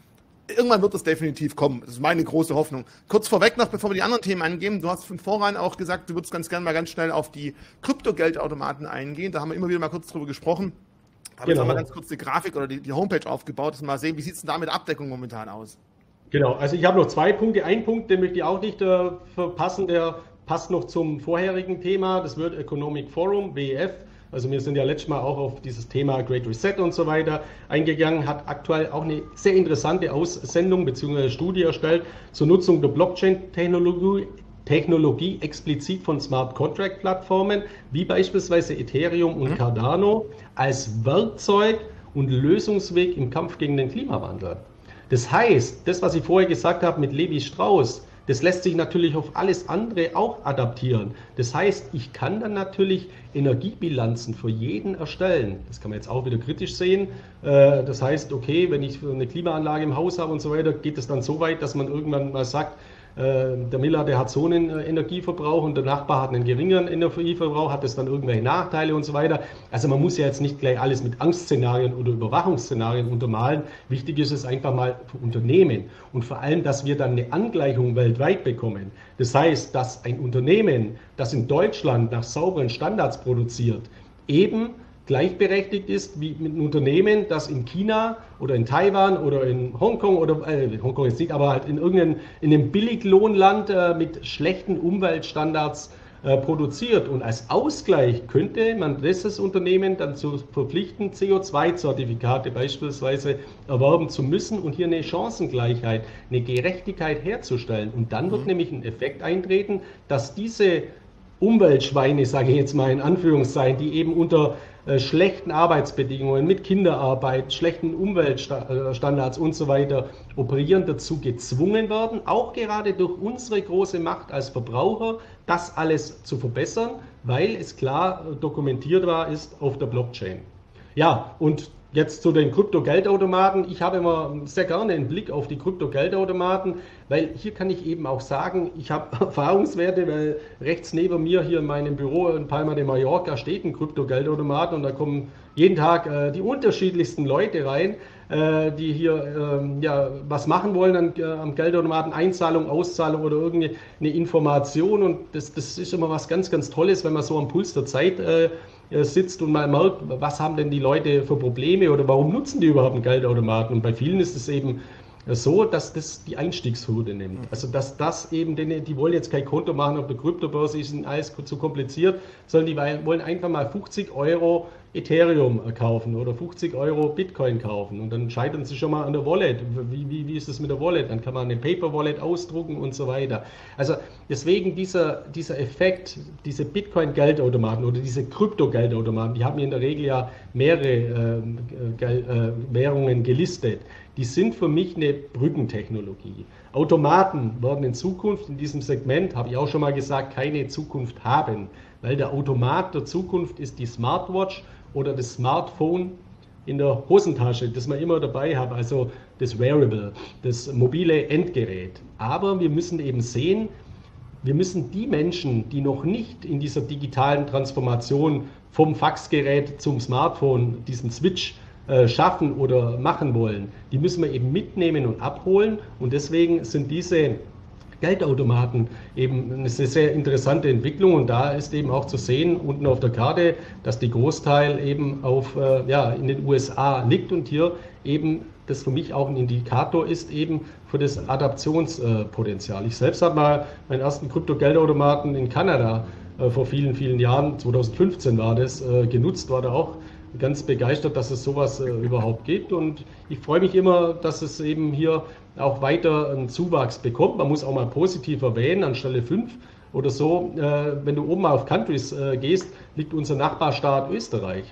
irgendwann wird das definitiv kommen. Das ist meine große Hoffnung. Kurz vorweg noch, bevor wir die anderen Themen angehen, du hast von vornherein auch gesagt, du würdest ganz gerne mal ganz schnell auf die Kryptogeldautomaten eingehen. Da haben wir immer wieder mal kurz drüber gesprochen. Aber genau. Jetzt haben wir ganz kurz die Grafik oder die, die Homepage aufgebaut, dass wir mal sehen, wie sieht es denn da mit Abdeckung momentan aus? Genau, also ich habe noch zwei Punkte. Ein Punkt, den möchte ich auch nicht äh, verpassen, der passt noch zum vorherigen Thema, das World Economic Forum, W E F. Also wir sind ja letztes Mal auch auf dieses Thema Great Reset und so weiter eingegangen, hat aktuell auch eine sehr interessante Aussendung bzw. Studie erstellt zur Nutzung der Blockchain-Technologie Technologie explizit von Smart Contract Plattformen wie beispielsweise Ethereum und Cardano als Werkzeug und Lösungsweg im Kampf gegen den Klimawandel. Das heißt, das, was ich vorher gesagt habe mit Levi Strauss, das lässt sich natürlich auf alles andere auch adaptieren. Das heißt, ich kann dann natürlich Energiebilanzen für jeden erstellen. Das kann man jetzt auch wieder kritisch sehen. Das heißt, okay, wenn ich eine Klimaanlage im Haus habe und so weiter, geht es dann so weit, dass man irgendwann mal sagt, der Miller, der hat so einen Energieverbrauch und der Nachbar hat einen geringeren Energieverbrauch, hat das dann irgendwelche Nachteile und so weiter. Also man muss ja jetzt nicht gleich alles mit Angstszenarien oder Überwachungsszenarien untermalen. Wichtig ist es einfach mal für Unternehmen und vor allem, dass wir dann eine Angleichung weltweit bekommen. Das heißt, dass ein Unternehmen, das in Deutschland nach sauberen Standards produziert, eben gleichberechtigt ist wie mit einem Unternehmen, das in China oder in Taiwan oder in Hongkong oder äh, Hongkong jetzt nicht, aber halt in irgendeinem in einem Billiglohnland äh, mit schlechten Umweltstandards äh, produziert. Und als Ausgleich könnte man dieses Unternehmen dann zu verpflichten, C O zwei Zertifikate beispielsweise erwerben zu müssen und hier eine Chancengleichheit, eine Gerechtigkeit herzustellen. Und dann wird mhm. nämlich ein Effekt eintreten, dass diese Umweltschweine, sage ich jetzt mal in Anführungszeichen, die eben unter äh, schlechten Arbeitsbedingungen, mit Kinderarbeit, schlechten Umweltstandards und so weiter operieren, dazu gezwungen werden, auch gerade durch unsere große Macht als Verbraucher, das alles zu verbessern, weil es klar dokumentiert war, ist auf der Blockchain. Ja, und jetzt zu den Krypto-Geldautomaten. Ich habe immer sehr gerne einen Blick auf die Krypto-Geldautomaten, weil hier kann ich eben auch sagen, ich habe Erfahrungswerte, weil rechts neben mir hier in meinem Büro in Palma de Mallorca steht ein Krypto-Geldautomat und da kommen jeden Tag äh, die unterschiedlichsten Leute rein, äh, die hier äh, ja, was machen wollen an, äh, am Geldautomaten, Einzahlung, Auszahlung oder irgendeine Information und das, das ist immer was ganz, ganz Tolles, wenn man so am Puls der Zeit äh, sitzt und mal merkt, was haben denn die Leute für Probleme oder warum nutzen die überhaupt einen Geldautomaten? Und bei vielen ist es eben so, dass das die Einstiegshürde nimmt. Also dass das eben, die, die wollen jetzt kein Konto machen auf der Kryptobörse, ist alles zu kompliziert, sondern die wollen einfach mal fünfzig Euro Ethereum kaufen oder fünfzig Euro Bitcoin kaufen und dann scheitern sie schon mal an der Wallet. Wie, wie, wie ist es mit der Wallet? Dann kann man eine Paper Wallet ausdrucken und so weiter. Also deswegen dieser, dieser Effekt, diese Bitcoin-Geldautomaten oder diese Krypto-Geldautomaten, die haben in der Regel ja mehrere äh, Gel äh, Währungen gelistet. Die sind für mich eine Brückentechnologie. Automaten werden in Zukunft in diesem Segment, habe ich auch schon mal gesagt, keine Zukunft haben, weil der Automat der Zukunft ist die Smartwatch oder das Smartphone in der Hosentasche, das man immer dabei hat, also das Wearable, das mobile Endgerät. Aber wir müssen eben sehen, wir müssen die Menschen, die noch nicht in dieser digitalen Transformation vom Faxgerät zum Smartphone, diesen Switch äh, schaffen oder machen wollen, die müssen wir eben mitnehmen und abholen. Und deswegen sind diese Geldautomaten eben eine sehr interessante Entwicklung und da ist eben auch zu sehen unten auf der Karte, dass die Großteil eben auf, äh, ja, in den U S A liegt und hier eben das für mich auch ein Indikator ist eben für das Adaptionspotenzial. Ich selbst habe mal meinen ersten Krypto-Geldautomaten in Kanada äh, vor vielen, vielen Jahren, zweitausendfünfzehn war das, äh, genutzt, war da auch ganz begeistert, dass es sowas äh, überhaupt gibt und ich freue mich immer, dass es eben hier auch weiter einen Zuwachs bekommt. Man muss auch mal positiv erwähnen, an Stelle fünf oder so, äh, wenn du oben mal auf Countries äh, gehst, liegt unser Nachbarstaat Österreich.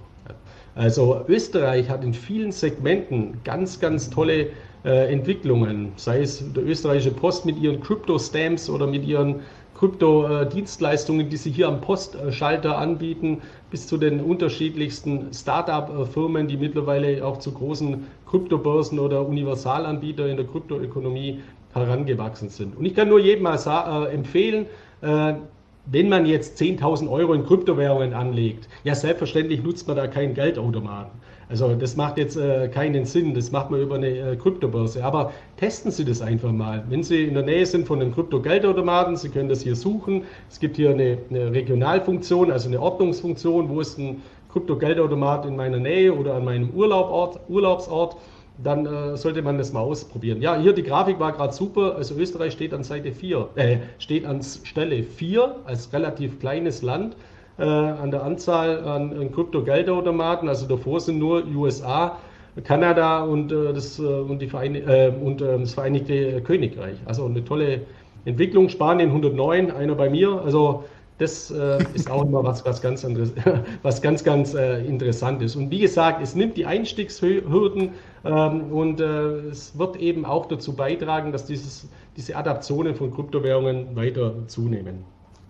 Also Österreich hat in vielen Segmenten ganz, ganz tolle äh, Entwicklungen, sei es der österreichische Post mit ihren Crypto-Stamps oder mit ihren Krypto-Dienstleistungen, die sie hier am Postschalter anbieten, bis zu den unterschiedlichsten Start-up-Firmen, die mittlerweile auch zu großen Kryptobörsen oder Universalanbieter in der Kryptoökonomie herangewachsen sind. Und ich kann nur jedem mal äh, empfehlen, äh, wenn man jetzt zehntausend Euro in Kryptowährungen anlegt, ja selbstverständlich nutzt man da keinen Geldautomaten. Also das macht jetzt äh, keinen Sinn, das macht man über eine äh, Kryptobörse. Aber testen Sie das einfach mal. Wenn Sie in der Nähe sind von einem Krypto-Geldautomaten, Sie können das hier suchen. Es gibt hier eine, eine Regionalfunktion, also eine Ordnungsfunktion, wo ist ein Krypto-Geldautomat in meiner Nähe oder an meinem Urlaubort, Urlaubsort. Dann äh, sollte man das mal ausprobieren. Ja, hier die Grafik war gerade super. Also Österreich steht an Seite vier, äh, steht an Stelle vier als relativ kleines Land. Äh, an der Anzahl an, an Krypto-Geldautomaten, also davor sind nur U S A, Kanada und, äh, das, äh, und, die Verein äh, und äh, das Vereinigte Königreich. Also eine tolle Entwicklung. Spanien hundertneun, einer bei mir. Also das äh, ist auch immer was, was ganz anderes, was ganz, ganz äh, interessant ist. Und wie gesagt, es nimmt die Einstiegshürden ähm, und äh, es wird eben auch dazu beitragen, dass dieses, diese Adaptionen von Kryptowährungen weiter zunehmen.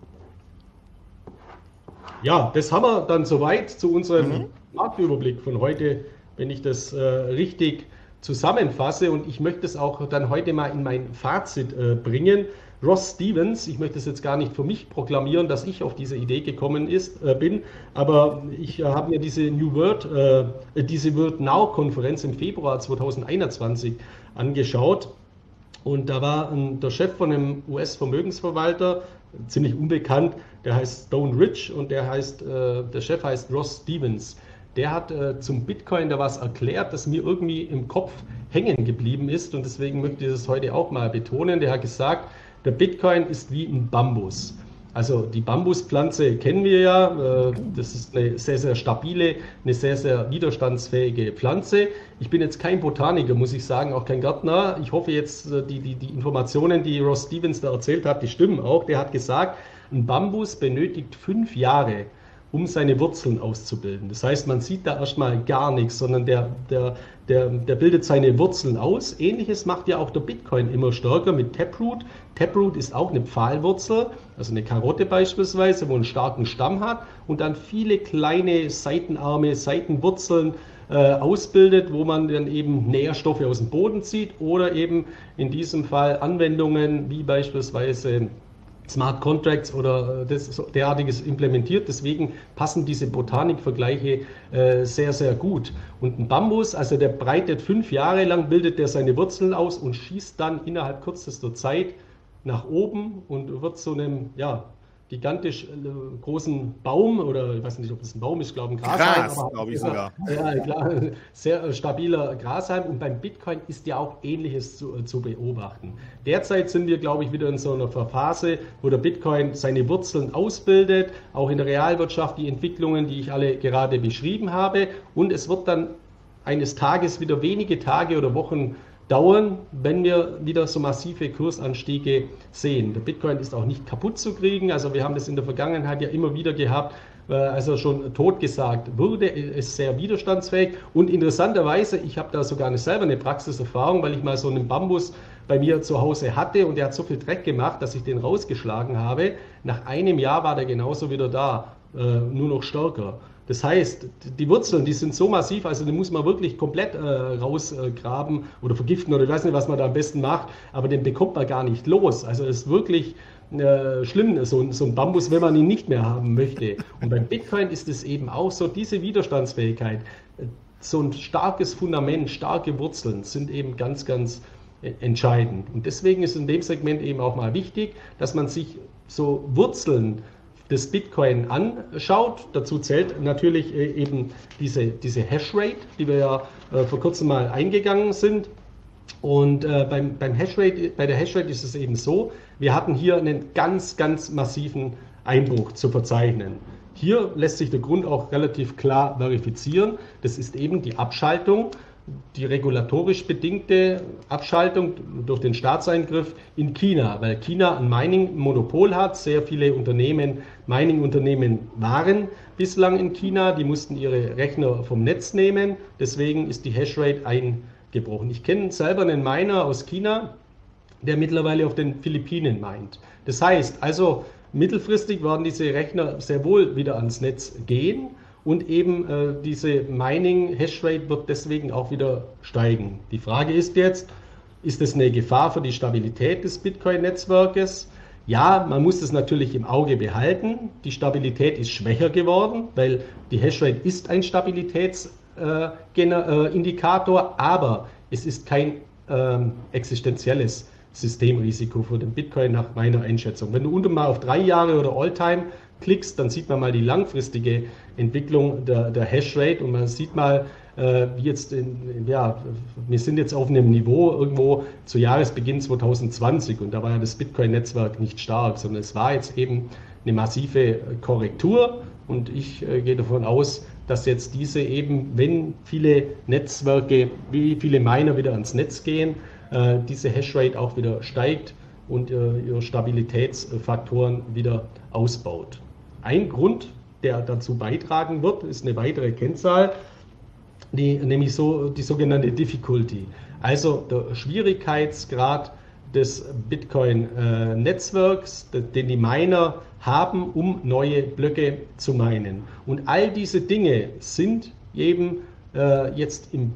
Ja, das haben wir dann soweit zu unserem mhm. Marktüberblick von heute, wenn ich das äh, richtig zusammenfasse. Und ich möchte es auch dann heute mal in mein Fazit äh, bringen. Ross Stevens, ich möchte es jetzt gar nicht für mich proklamieren, dass ich auf diese Idee gekommen ist, äh, bin, aber ich äh, habe mir diese New World, äh, diese World Now-Konferenz im Februar zweitausendeinundzwanzig angeschaut. Und da war ähm, der Chef von einem U S-Vermögensverwalter, ziemlich unbekannt, der heißt Stone Ridge und der heißt, äh, der Chef heißt Ross Stevens. Der hat äh, zum Bitcoin da was erklärt, das mir irgendwie im Kopf hängen geblieben ist und deswegen möchte ich das heute auch mal betonen. Der hat gesagt, der Bitcoin ist wie ein Bambus. Also die Bambuspflanze kennen wir ja, äh, das ist eine sehr, sehr stabile, eine sehr, sehr widerstandsfähige Pflanze. Ich bin jetzt kein Botaniker, muss ich sagen, auch kein Gärtner. Ich hoffe jetzt, die, die, die Informationen, die Ross Stevens da erzählt hat, die stimmen auch. Der hat gesagt, ein Bambus benötigt fünf Jahre, um seine Wurzeln auszubilden. Das heißt, man sieht da erstmal gar nichts, sondern der, der, der, der bildet seine Wurzeln aus. Ähnliches macht ja auch der Bitcoin immer stärker mit Taproot. Taproot ist auch eine Pfahlwurzel, also eine Karotte beispielsweise, wo einen starken Stamm hat und dann viele kleine Seitenarme, Seitenwurzeln äh, ausbildet, wo man dann eben Nährstoffe aus dem Boden zieht oder eben in diesem Fall Anwendungen wie beispielsweise Smart Contracts oder das derartiges implementiert. Deswegen passen diese Botanikvergleiche äh, sehr, sehr gut. Und ein Bambus, also der breitet fünf Jahre lang, bildet der seine Wurzeln aus und schießt dann innerhalb kürzester Zeit nach oben und wird zu einem, ja, gigantisch äh, großen Baum, oder ich weiß nicht, ob das ein Baum ist, ich glaube ein Grashalm. Gras, glaube ich sogar. Ja, klar, sehr äh, stabiler Grashalm. Und beim Bitcoin ist ja auch Ähnliches zu, äh, zu beobachten. Derzeit sind wir, glaube ich, wieder in so einer Phase, wo der Bitcoin seine Wurzeln ausbildet, auch in der Realwirtschaft die Entwicklungen, die ich alle gerade beschrieben habe. Und es wird dann eines Tages wieder wenige Tage oder Wochen dauern, wenn wir wieder so massive Kursanstiege sehen. Der Bitcoin ist auch nicht kaputt zu kriegen, also wir haben das in der Vergangenheit ja immer wieder gehabt, äh, als er schon totgesagt wurde, ist sehr widerstandsfähig und interessanterweise, ich habe da sogar eine, selber eine Praxiserfahrung, weil ich mal so einen Bambus bei mir zu Hause hatte und der hat so viel Dreck gemacht, dass ich den rausgeschlagen habe. Nach einem Jahr war der genauso wieder da, äh, nur noch stärker. Das heißt, die Wurzeln, die sind so massiv, also die muss man wirklich komplett äh, rausgraben äh, oder vergiften oder ich weiß nicht, was man da am besten macht, aber den bekommt man gar nicht los. Also es ist wirklich äh, schlimm, so, so ein Bambus, wenn man ihn nicht mehr haben möchte. Und beim Bitcoin ist es eben auch so, diese Widerstandsfähigkeit, so ein starkes Fundament, starke Wurzeln sind eben ganz, ganz entscheidend. Und deswegen ist in dem Segment eben auch mal wichtig, dass man sich so Wurzeln des Bitcoin anschaut. Dazu zählt natürlich eben diese, diese Hashrate, die wir ja äh, vor kurzem mal eingegangen sind. Und äh, beim, beim Hashrate, bei der Hashrate ist es eben so, wir hatten hier einen ganz, ganz massiven Einbruch zu verzeichnen. Hier lässt sich der Grund auch relativ klar verifizieren. Das ist eben die Abschaltung, die regulatorisch bedingte Abschaltung durch den Staatseingriff in China, weil China ein Mining-Monopol hat. Sehr viele Unternehmen, Mining-Unternehmen waren bislang in China, die mussten ihre Rechner vom Netz nehmen, deswegen ist die Hashrate eingebrochen. Ich kenne selber einen Miner aus China, der mittlerweile auf den Philippinen meint. Das heißt, also mittelfristig werden diese Rechner sehr wohl wieder ans Netz gehen. Und eben äh, diese Mining-Hashrate wird deswegen auch wieder steigen. Die Frage ist jetzt, ist es eine Gefahr für die Stabilität des Bitcoin-Netzwerkes? Ja, man muss es natürlich im Auge behalten. Die Stabilität ist schwächer geworden, weil die Hashrate ist ein Stabilitätsmerkmal Indikator, aber es ist kein ähm, existenzielles Systemrisiko für den Bitcoin nach meiner Einschätzung. Wenn du unten mal auf drei Jahre oder Alltime klickst, dann sieht man mal die langfristige Entwicklung der, der Hashrate und man sieht mal, äh, wie jetzt, in, ja, wir sind jetzt auf einem Niveau irgendwo zu Jahresbeginn zwanzig zwanzig und da war ja das Bitcoin-Netzwerk nicht stark, sondern es war jetzt eben eine massive Korrektur und ich äh, gehe davon aus, dass jetzt diese eben, wenn viele Netzwerke, wie viele Miner wieder ans Netz gehen, äh, diese Hashrate auch wieder steigt und äh, ihre Stabilitätsfaktoren wieder ausbaut. Ein Grund, der dazu beitragen wird, ist eine weitere Kennzahl, die, nämlich so die sogenannte Difficulty, also der Schwierigkeitsgrad des Bitcoin-Netzwerks, äh, den die Miner haben, um neue Blöcke zu minen. Und all diese Dinge sind eben äh, jetzt im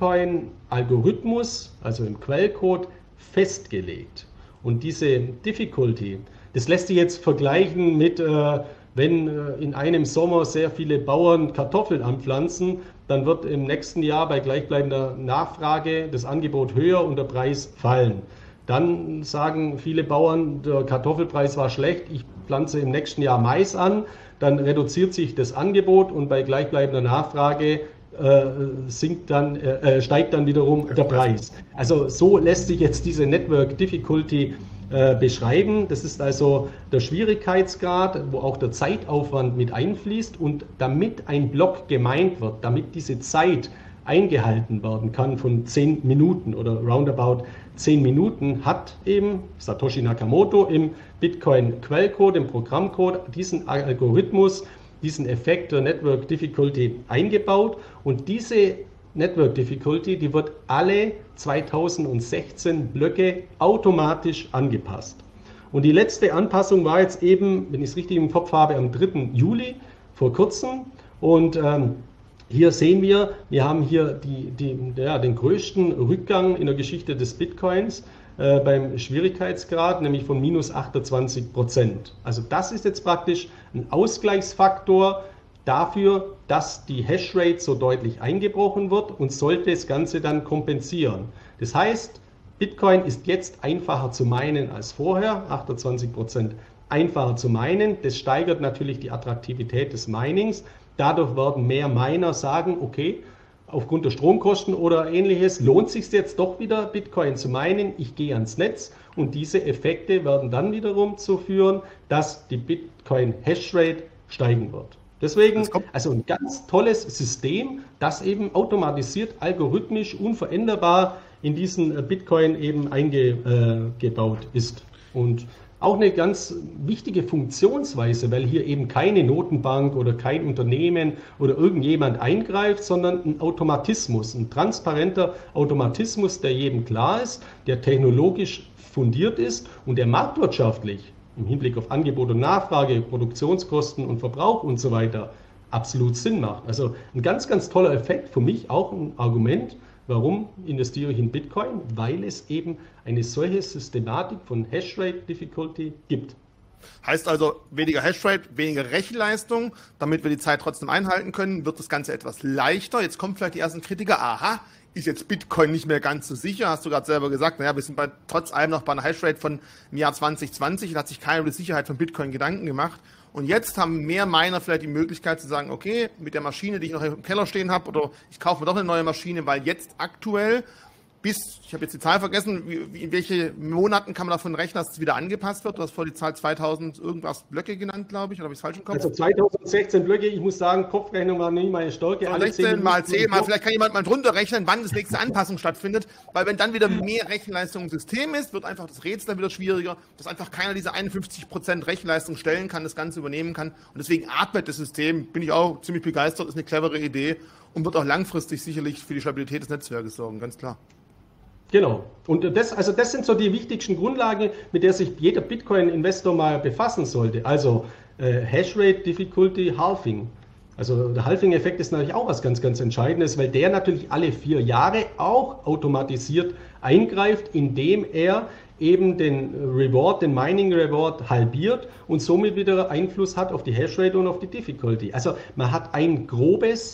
Bitcoin-Algorithmus, also im Quellcode, festgelegt. Und diese Difficulty, das lässt sich jetzt vergleichen mit, äh, wenn äh, in einem Sommer sehr viele Bauern Kartoffeln anpflanzen, dann wird im nächsten Jahr bei gleichbleibender Nachfrage das Angebot höher und der Preis fallen. Dann sagen viele Bauern, der Kartoffelpreis war schlecht, ich pflanze im nächsten Jahr Mais an, dann reduziert sich das Angebot und bei gleichbleibender Nachfrage äh, sinkt dann, äh, steigt dann wiederum der Preis. Also so lässt sich jetzt diese Network Difficulty äh, beschreiben. Das ist also der Schwierigkeitsgrad, wo auch der Zeitaufwand mit einfließt und damit ein Block gemeint wird, damit diese Zeit eingehalten werden kann von zehn Minuten oder roundabout zehn Minuten, hat eben Satoshi Nakamoto im Bitcoin-Quellcode, im Programmcode, diesen Algorithmus, diesen Effekt der Network Difficulty eingebaut. Und diese Network Difficulty, die wird alle zweitausendsechzehn Blöcke automatisch angepasst. Und die letzte Anpassung war jetzt eben, wenn ich es richtig im Kopf habe, am dritten Juli, vor kurzem. Und ähm, hier sehen wir, wir haben hier die, die, ja, den größten Rückgang in der Geschichte des Bitcoins äh, beim Schwierigkeitsgrad, nämlich von minus achtundzwanzig Prozent. Also das ist jetzt praktisch ein Ausgleichsfaktor dafür, dass die Hashrate so deutlich eingebrochen wird und sollte das Ganze dann kompensieren. Das heißt, Bitcoin ist jetzt einfacher zu minen als vorher, achtundzwanzig Prozent einfacher zu minen. Das steigert natürlich die Attraktivität des Minings. Dadurch werden mehr Miner sagen, okay, aufgrund der Stromkosten oder ähnliches lohnt es sich jetzt doch wieder Bitcoin zu minen, ich gehe ans Netz und diese Effekte werden dann wiederum zu führen, dass die Bitcoin Hashrate steigen wird. Deswegen, also ein ganz tolles System, das eben automatisiert, algorithmisch, unveränderbar in diesen Bitcoin eben eingebaut ist. Und auch eine ganz wichtige Funktionsweise, weil hier eben keine Notenbank oder kein Unternehmen oder irgendjemand eingreift, sondern ein Automatismus, ein transparenter Automatismus, der jedem klar ist, der technologisch fundiert ist und der marktwirtschaftlich im Hinblick auf Angebot und Nachfrage, Produktionskosten und Verbrauch und so weiter absolut Sinn macht. Also ein ganz, ganz toller Effekt, für mich auch ein Argument. Warum investiere ich in Bitcoin? Weil es eben eine solche Systematik von Hashrate Difficulty gibt. Heißt also weniger Hashrate, weniger Rechenleistung, damit wir die Zeit trotzdem einhalten können, wird das Ganze etwas leichter. Jetzt kommen vielleicht die ersten Kritiker, aha, ist jetzt Bitcoin nicht mehr ganz so sicher, hast du gerade selber gesagt, naja, wir sind bei, trotz allem noch bei einer Hashrate von im Jahr zwanzig zwanzig, da hat sich keiner über die Sicherheit von Bitcoin Gedanken gemacht. Und jetzt haben mehr Miner vielleicht die Möglichkeit zu sagen, okay, mit der Maschine, die ich noch im Keller stehen habe, oder ich kaufe mir doch eine neue Maschine, weil jetzt aktuell bis, ich habe jetzt die Zahl vergessen, wie, in welche Monaten kann man davon rechnen, dass es wieder angepasst wird? Du hast vorhin die Zahl zweitausend irgendwas Blöcke genannt, glaube ich, oder habe ich es falsch im Kopf? Also zweitausendsechzehn Blöcke, ich muss sagen, Kopfrechnung war nie meine Stärke. So, sechzehn mal zehn, mal, vielleicht kann jemand mal drunter rechnen, wann das nächste Anpassung stattfindet, weil wenn dann wieder mehr Rechenleistung im System ist, wird einfach das Rätsel wieder schwieriger, dass einfach keiner diese einundfünfzig Prozent Rechenleistung stellen kann, das Ganze übernehmen kann und deswegen atmet das System, bin ich auch ziemlich begeistert, ist eine clevere Idee und wird auch langfristig sicherlich für die Stabilität des Netzwerkes sorgen, ganz klar. Genau. Und das, also das sind so die wichtigsten Grundlagen, mit der sich jeder Bitcoin-Investor mal befassen sollte. Also äh, Hashrate Difficulty Halving. Also der Halving-Effekt ist natürlich auch was ganz, ganz Entscheidendes, weil der natürlich alle vier Jahre auch automatisiert eingreift, indem er eben den Reward, den Mining Reward halbiert und somit wieder Einfluss hat auf die Hashrate und auf die Difficulty. Also man hat ein grobes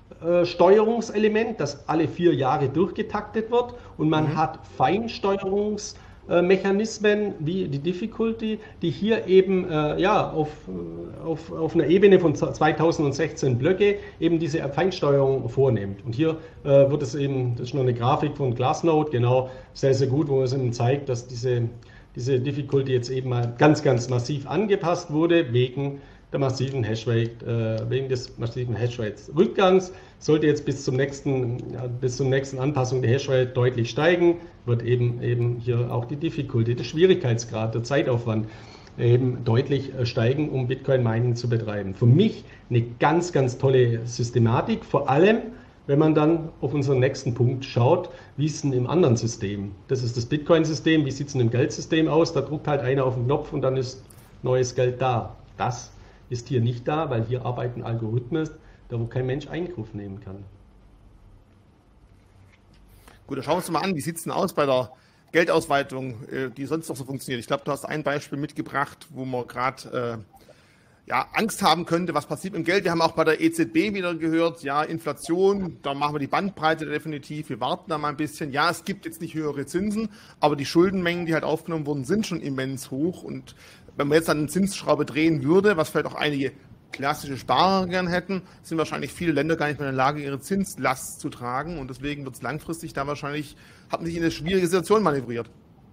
Steuerungselement, das alle vier Jahre durchgetaktet wird, und man mhm. hat Feinsteuerungsmechanismen wie die Difficulty, die hier eben äh, ja, auf, auf, auf einer Ebene von zweitausendsechzehn Blöcke eben diese Feinsteuerung vornimmt. Und hier äh, wird es eben, das ist noch eine Grafik von Glassnode, genau, sehr, sehr gut, wo es eben zeigt, dass diese, diese Difficulty jetzt eben mal ganz, ganz massiv angepasst wurde, wegen der massiven Hashrate, äh, wegen des massiven Hashrate-Rückgangs. Sollte jetzt bis zum nächsten, ja, bis zum nächsten Anpassung der Hashrate deutlich steigen, wird eben, eben hier auch die Difficulty, der Schwierigkeitsgrad, der Zeitaufwand eben deutlich steigen, um Bitcoin-Mining zu betreiben. Für mich eine ganz, ganz tolle Systematik, vor allem, wenn man dann auf unseren nächsten Punkt schaut, wie ist es denn im anderen System? Das ist das Bitcoin-System, wie sieht es denn im Geldsystem aus? Da druckt halt einer auf den Knopf und dann ist neues Geld da. Das ist hier nicht da, weil hier arbeiten Algorithmen, da wo kein Mensch Eingriff nehmen kann. Gut, dann schauen wir uns mal an, wie sieht es denn aus bei der Geldausweitung, die sonst noch so funktioniert. Ich glaube, du hast ein Beispiel mitgebracht, wo man gerade äh, ja, Angst haben könnte, was passiert im Geld. Wir haben auch bei der E Z B wieder gehört, ja, Inflation, da machen wir die Bandbreite definitiv, wir warten da mal ein bisschen. Ja, es gibt jetzt nicht höhere Zinsen, aber die Schuldenmengen, die halt aufgenommen wurden, sind schon immens hoch, und wenn man jetzt dann eine Zinsschraube drehen würde, was vielleicht auch einige klassische Sparer gern hätten, sind wahrscheinlich viele Länder gar nicht mehr in der Lage, ihre Zinslast zu tragen, und deswegen wird es langfristig da wahrscheinlich, haben sich in eine schwierige Situation manövriert.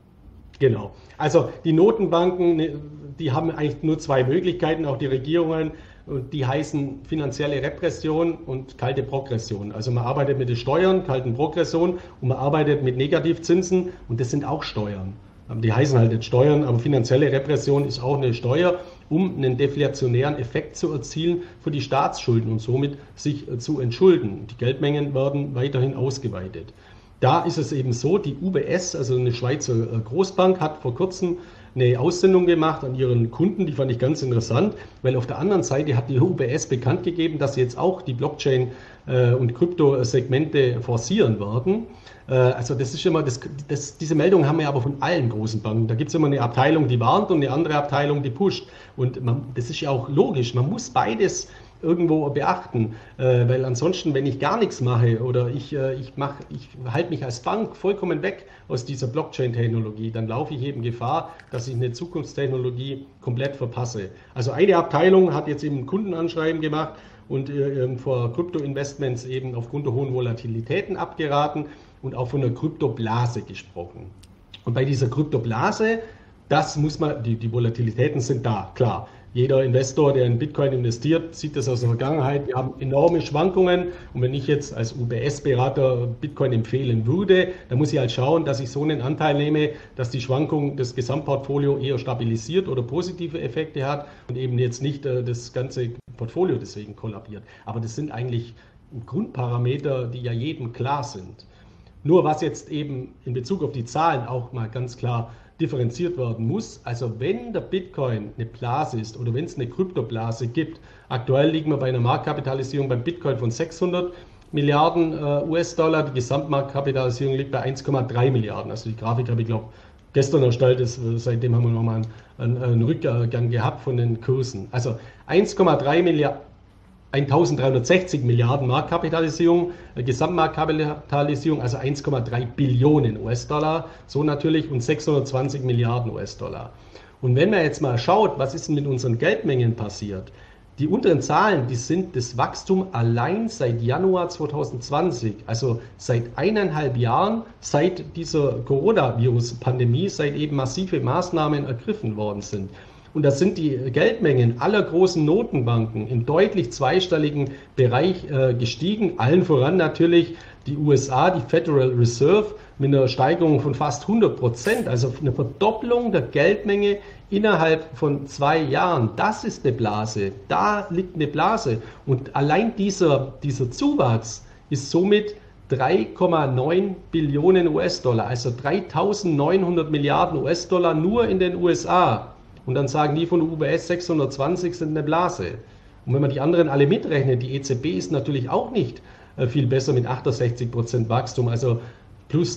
Genau. Also die Notenbanken, die haben eigentlich nur zwei Möglichkeiten, auch die Regierungen, und die heißen finanzielle Repression und kalte Progression. Also man arbeitet mit den Steuern, kalten Progression, und man arbeitet mit Negativzinsen, und das sind auch Steuern. Die heißen halt jetzt Steuern, aber finanzielle Repression ist auch eine Steuer, um einen deflationären Effekt zu erzielen für die Staatsschulden und somit sich zu entschulden. Die Geldmengen werden weiterhin ausgeweitet. Da ist es eben so, die U B S, also eine Schweizer Großbank, hat vor kurzem eine Aussendung gemacht an ihren Kunden, die fand ich ganz interessant, weil auf der anderen Seite hat die U B S bekannt gegeben, dass sie jetzt auch die Blockchain- und Kryptosegmente forcieren werden. Also das ist immer, das, das, diese Meldungen haben wir aber von allen großen Banken. Da gibt es immer eine Abteilung, die warnt, und eine andere Abteilung, die pusht. Und man, das ist ja auch logisch, man muss beides irgendwo beachten, äh, weil ansonsten, wenn ich gar nichts mache oder ich, äh, ich, mach, ich halte mich als Bank vollkommen weg aus dieser Blockchain-Technologie, dann laufe ich eben Gefahr, dass ich eine Zukunftstechnologie komplett verpasse. Also eine Abteilung hat jetzt eben ein Kundenanschreiben gemacht und äh, vor Krypto-Investments eben aufgrund der hohen Volatilitäten abgeraten und auch von einer Kryptoblase gesprochen. Und bei dieser Kryptoblase, das muss man, die, die Volatilitäten sind da, klar. Jeder Investor, der in Bitcoin investiert, sieht das aus der Vergangenheit. Wir haben enorme Schwankungen, und wenn ich jetzt als U B S-Berater Bitcoin empfehlen würde, dann muss ich halt schauen, dass ich so einen Anteil nehme, dass die Schwankung des Gesamtportfolio eher stabilisiert oder positive Effekte hat und eben jetzt nicht äh, das ganze Portfolio deswegen kollabiert. Aber das sind eigentlich Grundparameter, die ja jedem klar sind. Nur was jetzt eben in Bezug auf die Zahlen auch mal ganz klar differenziert werden muss. Also wenn der Bitcoin eine Blase ist oder wenn es eine Kryptoblase gibt, aktuell liegen wir bei einer Marktkapitalisierung beim Bitcoin von sechshundert Milliarden äh, U S-Dollar, die Gesamtmarktkapitalisierung liegt bei eins Komma drei Milliarden. Also die Grafik habe ich, glaube gestern erstellt, ist, seitdem haben wir nochmal einen, einen Rückgang gehabt von den Kursen. Also eins Komma drei Milliarden, eintausenddreihundertsechzig Milliarden Marktkapitalisierung, Gesamtmarktkapitalisierung, also eins Komma drei Billionen U S-Dollar, so natürlich, und sechshundertzwanzig Milliarden U S-Dollar. Und wenn man jetzt mal schaut, was ist denn mit unseren Geldmengen passiert, die unteren Zahlen, die sind das Wachstum allein seit Januar zweitausendzwanzig, also seit eineinhalb Jahren, seit dieser Coronavirus-Pandemie, seit eben massive Maßnahmen ergriffen worden sind. Und da sind die Geldmengen aller großen Notenbanken im deutlich zweistelligen Bereich äh, gestiegen. Allen voran natürlich die U S A, die Federal Reserve, mit einer Steigerung von fast hundert Prozent, also eine Verdopplung der Geldmenge innerhalb von zwei Jahren. Das ist eine Blase, da liegt eine Blase. Und allein dieser, dieser Zuwachs ist somit drei Komma neun Billionen U S-Dollar, also dreitausendneunhundert Milliarden U S-Dollar nur in den U S A. Und dann sagen die von der U B S sechshundertzwanzig sind eine Blase. Und wenn man die anderen alle mitrechnet, die E Z B ist natürlich auch nicht äh, viel besser mit achtundsechzig Prozent Wachstum, also plus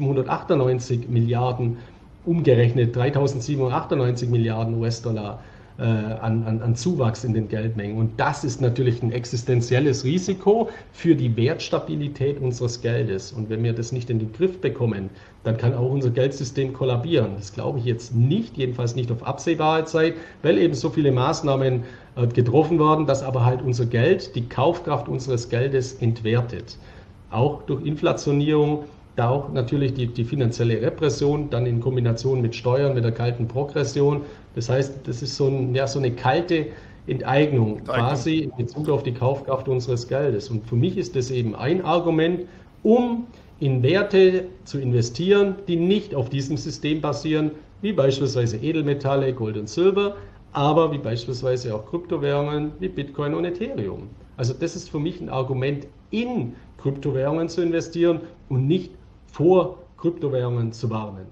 dreitausendsiebenhundertachtundneunzig Milliarden umgerechnet, dreitausendsiebenhundertachtundneunzig Milliarden U S-Dollar. äh, an, an, an Zuwachs in den Geldmengen. Und das ist natürlich ein existenzielles Risiko für die Wertstabilität unseres Geldes. Und wenn wir das nicht in den Griff bekommen, dann kann auch unser Geldsystem kollabieren. Das glaube ich jetzt nicht, jedenfalls nicht auf absehbare Zeit, weil eben so viele Maßnahmen äh, getroffen werden, dass aber halt unser Geld, die Kaufkraft unseres Geldes entwertet. Auch durch Inflationierung, da auch natürlich die, die finanzielle Repression, dann in Kombination mit Steuern, mit der kalten Progression. Das heißt, das ist so, ein, ja, so eine kalte Enteignung, Enteignung quasi in Bezug auf die Kaufkraft unseres Geldes. Und für mich ist das eben ein Argument, um in Werte zu investieren, die nicht auf diesem System basieren, wie beispielsweise Edelmetalle, Gold und Silber, aber wie beispielsweise auch Kryptowährungen wie Bitcoin und Ethereum. Also das ist für mich ein Argument, in Kryptowährungen zu investieren und nicht vor Kryptowährungen zu warnen.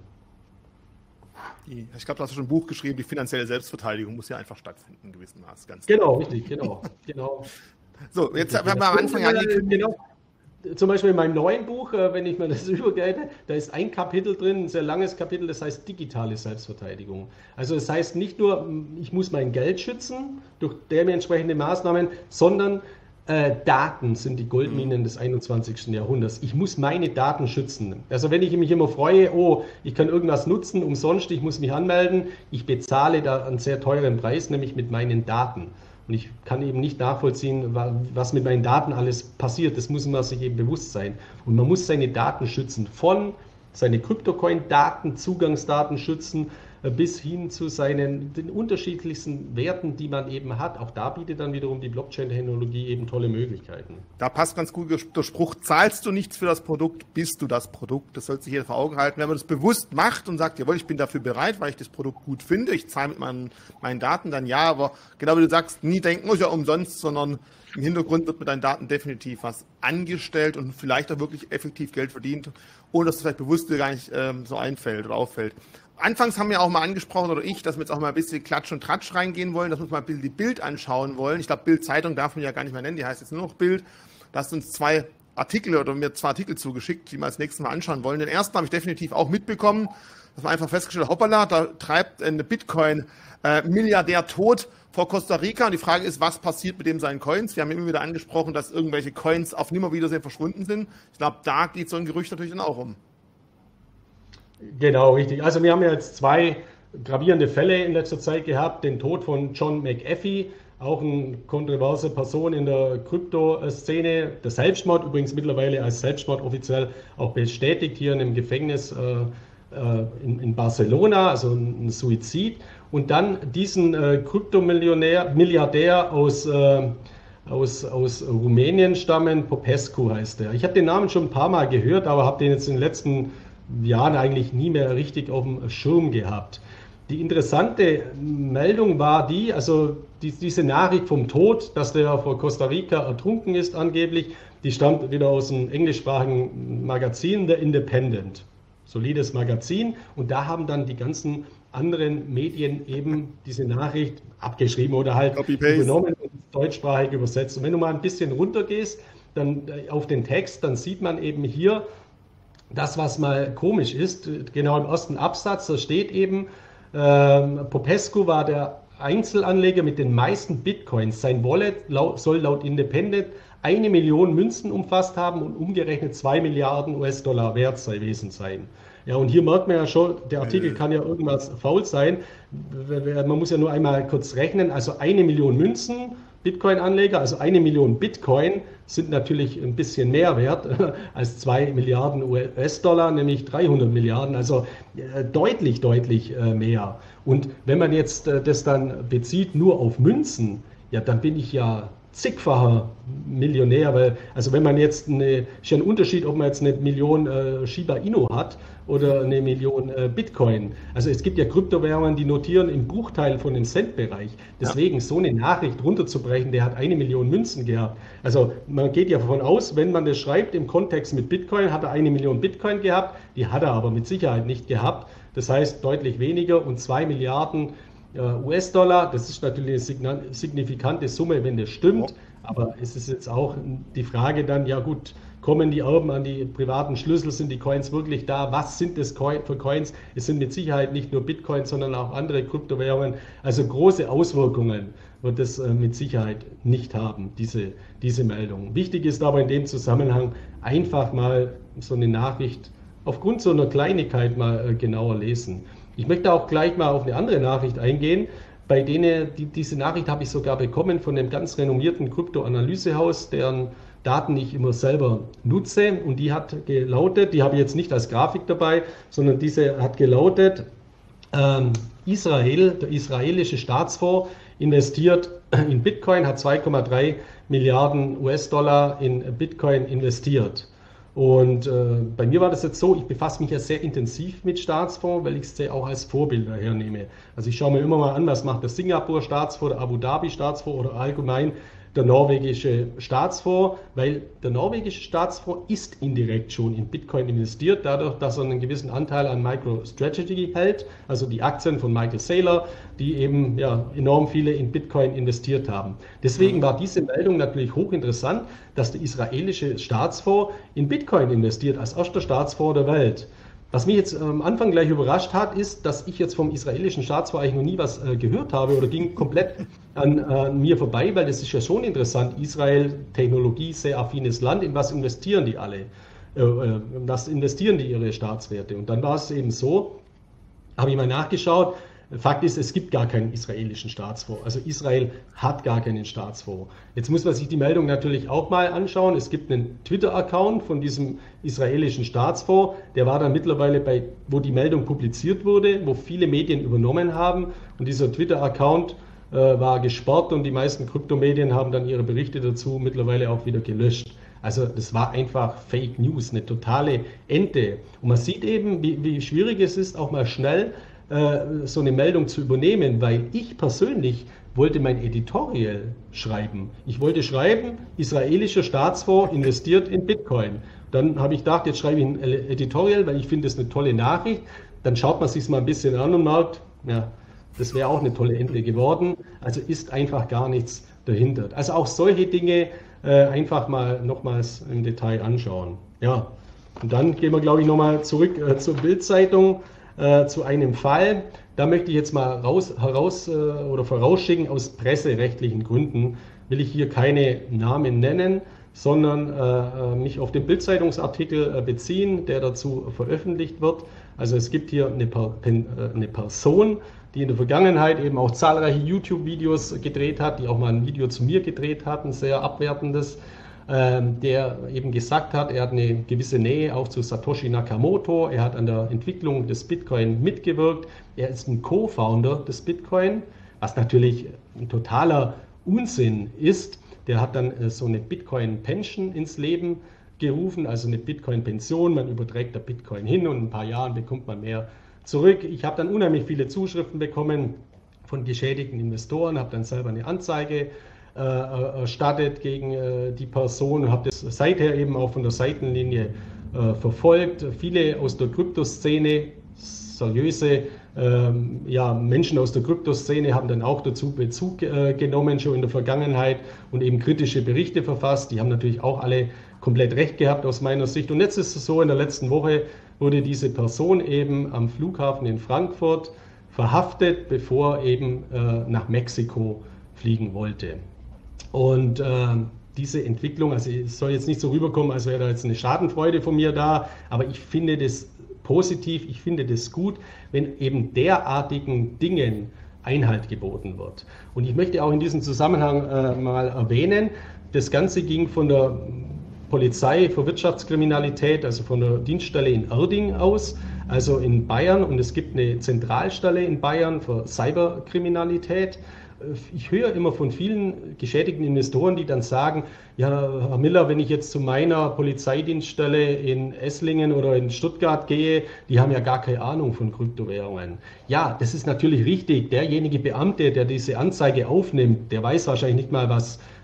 Ich glaube, du hast schon ein Buch geschrieben, die finanzielle Selbstverteidigung muss ja einfach stattfinden, in gewissem Maß. Ganz genau, richtig, genau. genau. So, jetzt haben wir am Anfang ja genau. Zum Beispiel in meinem neuen Buch, wenn ich mir das übergehe, da ist ein Kapitel drin, ein sehr langes Kapitel, das heißt digitale Selbstverteidigung. Also das heißt nicht nur, ich muss mein Geld schützen durch dementsprechende Maßnahmen, sondern äh, Daten sind die Goldminen des einundzwanzigsten Jahrhunderts. Ich muss meine Daten schützen. Also wenn ich mich immer freue, oh, ich kann irgendwas nutzen, umsonst, ich muss mich anmelden, ich bezahle da einen sehr teuren Preis, nämlich mit meinen Daten. Und ich kann eben nicht nachvollziehen, was mit meinen Daten alles passiert. Das muss man sich eben bewusst sein. Und man muss seine Daten schützen, von seine Kryptocoin-Daten, Zugangsdaten schützen, bis hin zu seinen den unterschiedlichsten Werten, die man eben hat. Auch da bietet dann wiederum die Blockchain-Technologie eben tolle Möglichkeiten. Da passt ganz gut der Spruch, zahlst du nichts für das Produkt, bist du das Produkt. Das sollte sich jeder vor Augen halten. Wenn man das bewusst macht und sagt, jawohl, ich bin dafür bereit, weil ich das Produkt gut finde, ich zahle mit meinen, meinen Daten, dann ja, aber genau wie du sagst, nie denken, muss ja umsonst, sondern im Hintergrund wird mit deinen Daten definitiv was angestellt und vielleicht auch wirklich effektiv Geld verdient, ohne dass es vielleicht bewusst dir gar nicht ähm, so einfällt oder auffällt. Anfangs haben wir auch mal angesprochen, oder ich, dass wir jetzt auch mal ein bisschen Klatsch und Tratsch reingehen wollen, dass wir uns mal ein bisschen die Bild anschauen wollen. Ich glaube, Bild-Zeitung darf man ja gar nicht mehr nennen, die heißt jetzt nur noch Bild. Da hast du uns zwei Artikel oder mir zwei Artikel zugeschickt, die wir als nächstes Mal anschauen wollen. Den ersten habe ich definitiv auch mitbekommen, dass man einfach festgestellt hat, hoppala, da treibt ein Bitcoin-Milliardär äh, tot vor Costa Rica. Und die Frage ist, was passiert mit dem seinen Coins? Wir haben immer wieder angesprochen, dass irgendwelche Coins auf Nimmerwiedersehen verschwunden sind. Ich glaube, da geht so ein Gerücht natürlich dann auch um. Genau, richtig. Also wir haben ja jetzt zwei gravierende Fälle in letzter Zeit gehabt. Den Tod von John McAfee, auch eine kontroverse Person in der Kryptoszene. Der Selbstmord, übrigens mittlerweile als Selbstmord offiziell auch bestätigt, hier in einem Gefängnis äh, in, in Barcelona, also ein Suizid. Und dann diesen äh, Kryptomillionär, Milliardär aus, äh, aus, aus Rumänien stammen, Popescu heißt er. Ich habe den Namen schon ein paar Mal gehört, aber habe den jetzt in den letzten Jahren eigentlich nie mehr richtig auf dem Schirm gehabt. Die interessante Meldung war die, also die, diese Nachricht vom Tod, dass der vor Costa Rica ertrunken ist angeblich, die stammt wieder aus einem englischsprachigen Magazin, The Independent. Solides Magazin. Und da haben dann die ganzen anderen Medien eben diese Nachricht abgeschrieben oder halt übernommen und deutschsprachig übersetzt. Und wenn du mal ein bisschen runtergehst, dann auf den Text, dann sieht man eben hier, das, was mal komisch ist, genau im ersten Absatz, da steht eben, ähm, Popescu war der Einzelanleger mit den meisten Bitcoins. Sein Wallet laut, soll laut Independent eine Million Münzen umfasst haben und umgerechnet zwei Milliarden U S-Dollar wert sei gewesen sein. Ja, und hier merkt man ja schon, der Artikel kann ja irgendwas faul sein. Man muss ja nur einmal kurz rechnen, also eine Million Münzen, Bitcoin-Anleger, also eine Million Bitcoin sind natürlich ein bisschen mehr wert als zwei Milliarden U S-Dollar, nämlich dreihundert Milliarden, also äh, deutlich, deutlich äh, mehr. Und wenn man jetzt äh, das dann bezieht nur auf Münzen, ja, dann bin ich ja zigfacher Millionär, weil, also wenn man jetzt eine, ist ja ein Unterschied, ob man jetzt eine Million äh, Shiba Inu hat oder eine Million äh, Bitcoin. Also es gibt ja Kryptowährungen, die notieren im Bruchteil von dem Cent-Bereich. Deswegen ja. So eine Nachricht runterzubrechen, der hat eine Million Münzen gehabt. Also man geht ja davon aus, wenn man das schreibt im Kontext mit Bitcoin, hat er eine Million Bitcoin gehabt, die hat er aber mit Sicherheit nicht gehabt. Das heißt deutlich weniger und zwei Milliarden U S-Dollar, das ist natürlich eine signifikante Summe, wenn das stimmt, Aber es ist jetzt auch die Frage dann, ja gut, kommen die Erben an die privaten Schlüssel, sind die Coins wirklich da? Was sind das für Coins? Es sind mit Sicherheit nicht nur Bitcoin, sondern auch andere Kryptowährungen. Also große Auswirkungen wird es mit Sicherheit nicht haben, diese, diese Meldung. Wichtig ist aber in dem Zusammenhang einfach mal so eine Nachricht aufgrund so einer Kleinigkeit mal genauer lesen. Ich möchte auch gleich mal auf eine andere Nachricht eingehen. Bei denen, die, diese Nachricht habe ich sogar bekommen von einem ganz renommierten Kryptoanalysehaus, deren Daten ich immer selber nutze. Und die hat gelautet, die habe ich jetzt nicht als Grafik dabei, sondern diese hat gelautet, ähm, Israel, der israelische Staatsfonds investiert in Bitcoin, hat zwei Komma drei Milliarden U S-Dollar in Bitcoin investiert. Und äh, bei mir war das jetzt so, ich befasse mich ja sehr intensiv mit Staatsfonds, weil ich es auch als Vorbilder hernehme. Also ich schaue mir immer mal an, was macht der Singapur-Staatsfonds, der Abu Dhabi-Staatsfonds oder allgemein der norwegische Staatsfonds, weil der norwegische Staatsfonds ist indirekt schon in Bitcoin investiert, dadurch, dass er einen gewissen Anteil an MicroStrategy hält, also die Aktien von Michael Saylor, die eben ja, enorm viele in Bitcoin investiert haben. Deswegen war diese Meldung natürlich hochinteressant, dass der israelische Staatsfonds in Bitcoin investiert, als erster Staatsfonds der Welt. Was mich jetzt am Anfang gleich überrascht hat, ist, dass ich jetzt vom israelischen Staatsfonds eigentlich noch nie was äh, gehört habe oder ging komplett an, an mir vorbei, weil das ist ja schon interessant. Israel, Technologie, sehr affines Land, in was investieren die alle? Äh, was investieren die ihre Staatswerte? Und dann war es eben so, habe ich mal nachgeschaut, Fakt ist, es gibt gar keinen israelischen Staatsfonds. Also Israel hat gar keinen Staatsfonds. Jetzt muss man sich die Meldung natürlich auch mal anschauen. Es gibt einen Twitter-Account von diesem israelischen Staatsfonds. Der war dann mittlerweile bei, wo die Meldung publiziert wurde, wo viele Medien übernommen haben. Und dieser Twitter-Account äh, war gesperrt und die meisten Kryptomedien haben dann ihre Berichte dazu mittlerweile auch wieder gelöscht. Also das war einfach Fake News, eine totale Ente. Und man sieht eben, wie, wie schwierig es ist, auch mal schnell so eine Meldung zu übernehmen, weil ich persönlich wollte mein Editorial schreiben. Ich wollte schreiben, israelischer Staatsfonds investiert in Bitcoin. Dann habe ich gedacht, jetzt schreibe ich ein Editorial, weil ich finde das eine tolle Nachricht. Dann schaut man sich es mal ein bisschen an und merkt, ja, das wäre auch eine tolle Ente geworden. Also ist einfach gar nichts dahinter. Also auch solche Dinge äh, einfach mal nochmals im Detail anschauen. Ja, und dann gehen wir, glaube ich, nochmal zurück äh, zur Bild-Zeitung. Äh, zu einem Fall, da möchte ich jetzt mal raus, heraus äh, oder vorausschicken, aus presserechtlichen Gründen will ich hier keine Namen nennen, sondern äh, mich auf den Bild-Zeitungsartikel äh, beziehen, der dazu veröffentlicht wird. Also es gibt hier eine, per, pen, äh, eine Person, die in der Vergangenheit eben auch zahlreiche YouTube-Videos gedreht hat, die auch mal ein Video zu mir gedreht hat, ein sehr abwertendes, der eben gesagt hat, er hat eine gewisse Nähe auch zu Satoshi Nakamoto, er hat an der Entwicklung des Bitcoin mitgewirkt, er ist ein Co-Founder des Bitcoin, was natürlich ein totaler Unsinn ist. Der hat dann so eine Bitcoin-Pension ins Leben gerufen, also eine Bitcoin-Pension, man überträgt der Bitcoin hin und in ein paar Jahren bekommt man mehr zurück. Ich habe dann unheimlich viele Zuschriften bekommen von geschädigten Investoren, habe dann selber eine Anzeige erstattet gegen äh, die Person, habe das seither eben auch von der Seitenlinie äh, verfolgt. Viele aus der Kryptoszene, seriöse ähm, ja, Menschen aus der Kryptoszene haben dann auch dazu Bezug äh, genommen, schon in der Vergangenheit und eben kritische Berichte verfasst. Die haben natürlich auch alle komplett recht gehabt aus meiner Sicht. Und jetzt ist es so, in der letzten Woche wurde diese Person eben am Flughafen in Frankfurt verhaftet, bevor eben äh, nach Mexiko fliegen wollte. Und äh, diese Entwicklung, also es soll jetzt nicht so rüberkommen, als wäre da jetzt eine Schadenfreude von mir da, aber ich finde das positiv, ich finde das gut, wenn eben derartigen Dingen Einhalt geboten wird. Und ich möchte auch in diesem Zusammenhang äh, mal erwähnen, das Ganze ging von der Polizei für Wirtschaftskriminalität, also von der Dienststelle in Erding aus, also in Bayern, und es gibt eine Zentralstelle in Bayern für Cyberkriminalität. Ich höre immer von vielen geschädigten Investoren, die dann sagen, ja, Herr Miller, wenn ich jetzt zu meiner Polizeidienststelle in Esslingen oder in Stuttgart gehe, die haben ja gar keine Ahnung von Kryptowährungen. Ja, das ist natürlich richtig. Derjenige Beamte, der diese Anzeige aufnimmt, der weiß wahrscheinlich nicht mal, was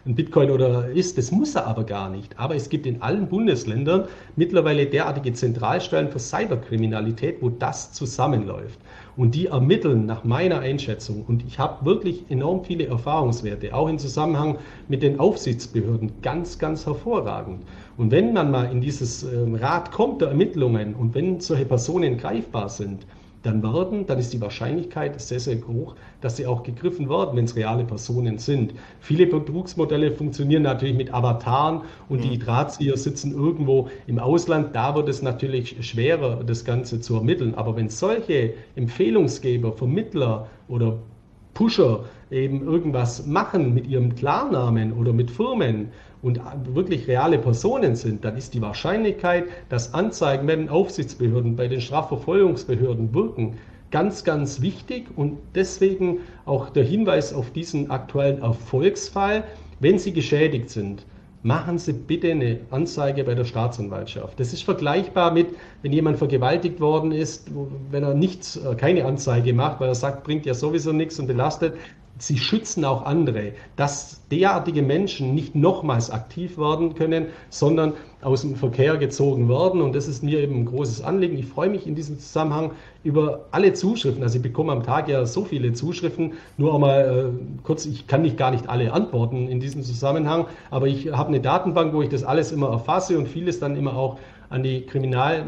ein Bitcoin oder ist. Das muss er aber gar nicht. Aber es gibt in allen Bundesländern mittlerweile derartige Zentralstellen für Cyberkriminalität, wo das zusammenläuft. Und die ermitteln nach meiner Einschätzung, und ich habe wirklich enorm viele Erfahrungswerte, auch im Zusammenhang mit den Aufsichtsbehörden, ganz, ganz hervorragend. Und wenn man mal in dieses Rad kommt der Ermittlungen und wenn solche Personen greifbar sind, dann werden, dann ist die Wahrscheinlichkeit sehr, sehr hoch, dass sie auch gegriffen werden, wenn es reale Personen sind. Viele Betrugsmodelle funktionieren natürlich mit Avataren und mhm. die Drahtzieher sitzen irgendwo im Ausland. Da wird es natürlich schwerer, das Ganze zu ermitteln. Aber wenn solche Empfehlungsgeber, Vermittler oder Pusher eben irgendwas machen mit ihrem Klarnamen oder mit Firmen und wirklich reale Personen sind, dann ist die Wahrscheinlichkeit, dass Anzeigen bei den Aufsichtsbehörden, bei den Strafverfolgungsbehörden wirken, ganz, ganz wichtig. Und deswegen auch der Hinweis auf diesen aktuellen Erfolgsfall. Wenn Sie geschädigt sind, machen Sie bitte eine Anzeige bei der Staatsanwaltschaft. Das ist vergleichbar mit, wenn jemand vergewaltigt worden ist, wenn er nichts, keine Anzeige macht, weil er sagt, bringt ja sowieso nichts und belastet. Sie schützen auch andere, dass derartige Menschen nicht nochmals aktiv werden können, sondern aus dem Verkehr gezogen werden. Und das ist mir eben ein großes Anliegen. Ich freue mich in diesem Zusammenhang über alle Zuschriften. Also ich bekomme am Tag ja so viele Zuschriften. Nur einmal äh, kurz, ich kann nicht gar nicht alle antworten in diesem Zusammenhang, aber ich habe eine Datenbank, wo ich das alles immer erfasse und vieles dann immer auch an die Kriminal,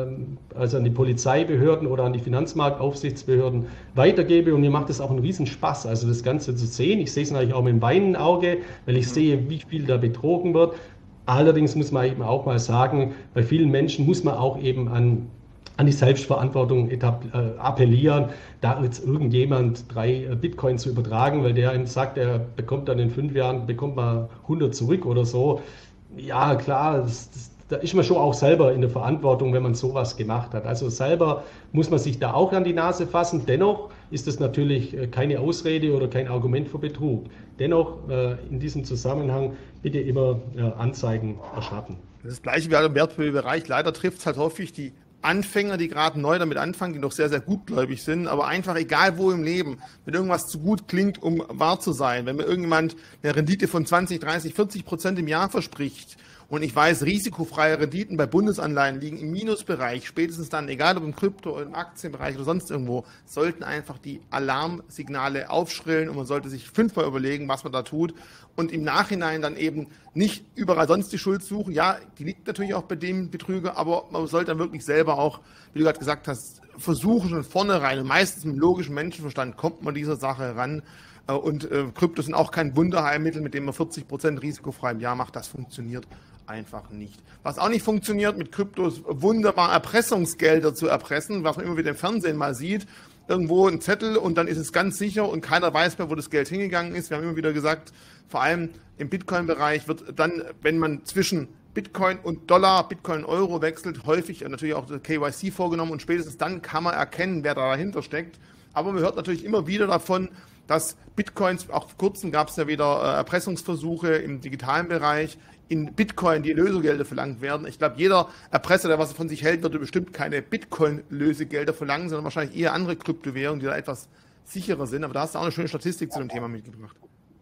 also an die Polizeibehörden oder an die Finanzmarktaufsichtsbehörden weitergebe. Und mir macht es auch einen Riesenspaß, also das Ganze zu sehen. Ich sehe es natürlich auch mit dem weinenden Auge, weil ich sehe, wie viel da betrogen wird. Allerdings muss man eben auch mal sagen, bei vielen Menschen muss man auch eben an an die Selbstverantwortung etab- äh, appellieren, da jetzt irgendjemand drei äh, Bitcoin zu übertragen, weil der ihm sagt, er bekommt dann in fünf Jahren, bekommt man hundert zurück oder so. Ja, klar, das, das, da ist man schon auch selber in der Verantwortung, wenn man sowas gemacht hat. Also selber muss man sich da auch an die Nase fassen. Dennoch ist das natürlich keine Ausrede oder kein Argument für Betrug. Dennoch äh, in diesem Zusammenhang bitte immer äh, Anzeigen erstatten. Das Gleiche wie im Wertpapierbereich. Leider trifft es halt häufig die Anfänger, die gerade neu damit anfangen, die noch sehr, sehr gutgläubig sind, aber einfach egal wo im Leben, wenn irgendwas zu gut klingt, um wahr zu sein, wenn mir irgendjemand eine Rendite von zwanzig, dreißig, vierzig Prozent im Jahr verspricht, und ich weiß, risikofreie Renditen bei Bundesanleihen liegen im Minusbereich, spätestens dann, egal ob im Krypto- oder im Aktienbereich oder sonst irgendwo, sollten einfach die Alarmsignale aufschrillen und man sollte sich fünfmal überlegen, was man da tut und im Nachhinein dann eben nicht überall sonst die Schuld suchen. Ja, die liegt natürlich auch bei dem Betrüger, aber man sollte dann wirklich selber auch, wie du gerade gesagt hast, versuchen schon vornherein und meistens mit logischen Menschenverstand kommt man dieser Sache ran. Und äh, Kryptos sind auch kein Wunderheilmittel, mit dem man vierzig Prozent risikofrei im Jahr macht. Das funktioniert einfach nicht. Was auch nicht funktioniert, mit Kryptos wunderbar Erpressungsgelder zu erpressen, was man immer wieder im Fernsehen mal sieht. Irgendwo ein Zettel und dann ist es ganz sicher und keiner weiß mehr, wo das Geld hingegangen ist. Wir haben immer wieder gesagt, vor allem im Bitcoin-Bereich wird dann, wenn man zwischen Bitcoin und Dollar, Bitcoin und Euro wechselt, häufig natürlich auch das K Y C vorgenommen und spätestens dann kann man erkennen, wer da dahinter steckt. Aber man hört natürlich immer wieder davon, dass Bitcoins, auch vor kurzem gab es ja wieder äh, Erpressungsversuche im digitalen Bereich, in Bitcoin die Lösegelder verlangt werden. Ich glaube, jeder Erpresser, der was von sich hält, würde bestimmt keine Bitcoin-Lösegelder verlangen, sondern wahrscheinlich eher andere Kryptowährungen, die da etwas sicherer sind. Aber da hast du auch eine schöne Statistik zu dem Thema mitgebracht.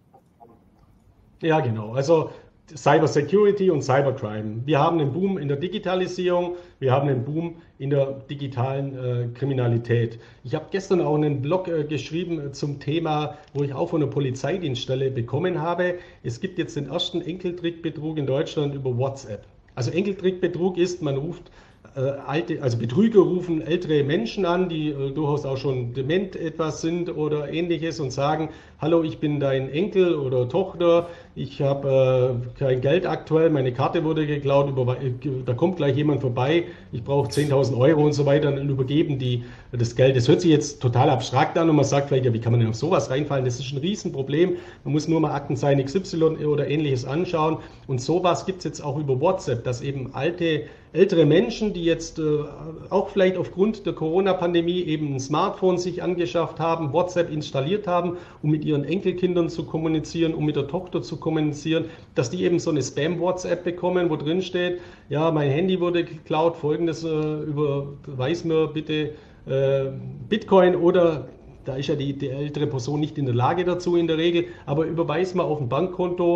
Ja, genau. Also Cyber Security und Cybercrime. Wir haben einen Boom in der Digitalisierung, wir haben einen Boom in der digitalen äh, Kriminalität. Ich habe gestern auch einen Blog äh, geschrieben zum Thema, wo ich auch von der Polizeidienststelle bekommen habe. Es gibt jetzt den ersten Enkeltrickbetrug in Deutschland über WhatsApp. Also Enkeltrickbetrug ist, man ruft äh, alte, also Betrüger rufen ältere Menschen an, die äh, durchaus auch schon dement etwas sind oder ähnliches und sagen, hallo, ich bin dein Enkel oder Tochter, ich habe äh, kein Geld aktuell, meine Karte wurde geklaut, da kommt gleich jemand vorbei, ich brauche zehntausend Euro und so weiter, dann übergeben die das Geld. Das hört sich jetzt total abstrakt an und man sagt vielleicht, ja, wie kann man denn auf sowas reinfallen? Das ist ein Riesenproblem, man muss nur mal Aktenzeichen X Y oder ähnliches anschauen und sowas gibt es jetzt auch über WhatsApp, dass eben alte, ältere Menschen, die jetzt äh, auch vielleicht aufgrund der Corona-Pandemie eben ein Smartphone sich angeschafft haben, WhatsApp installiert haben, um mit ihren Enkelkindern zu kommunizieren, um mit der Tochter zu kommunizieren, dass die eben so eine Spam-WhatsApp bekommen, wo drin steht, ja, mein Handy wurde geklaut, folgendes, äh, überweis mir bitte äh, Bitcoin oder, da ist ja die, die ältere Person nicht in der Lage dazu in der Regel, aber überweis mal auf ein Bankkonto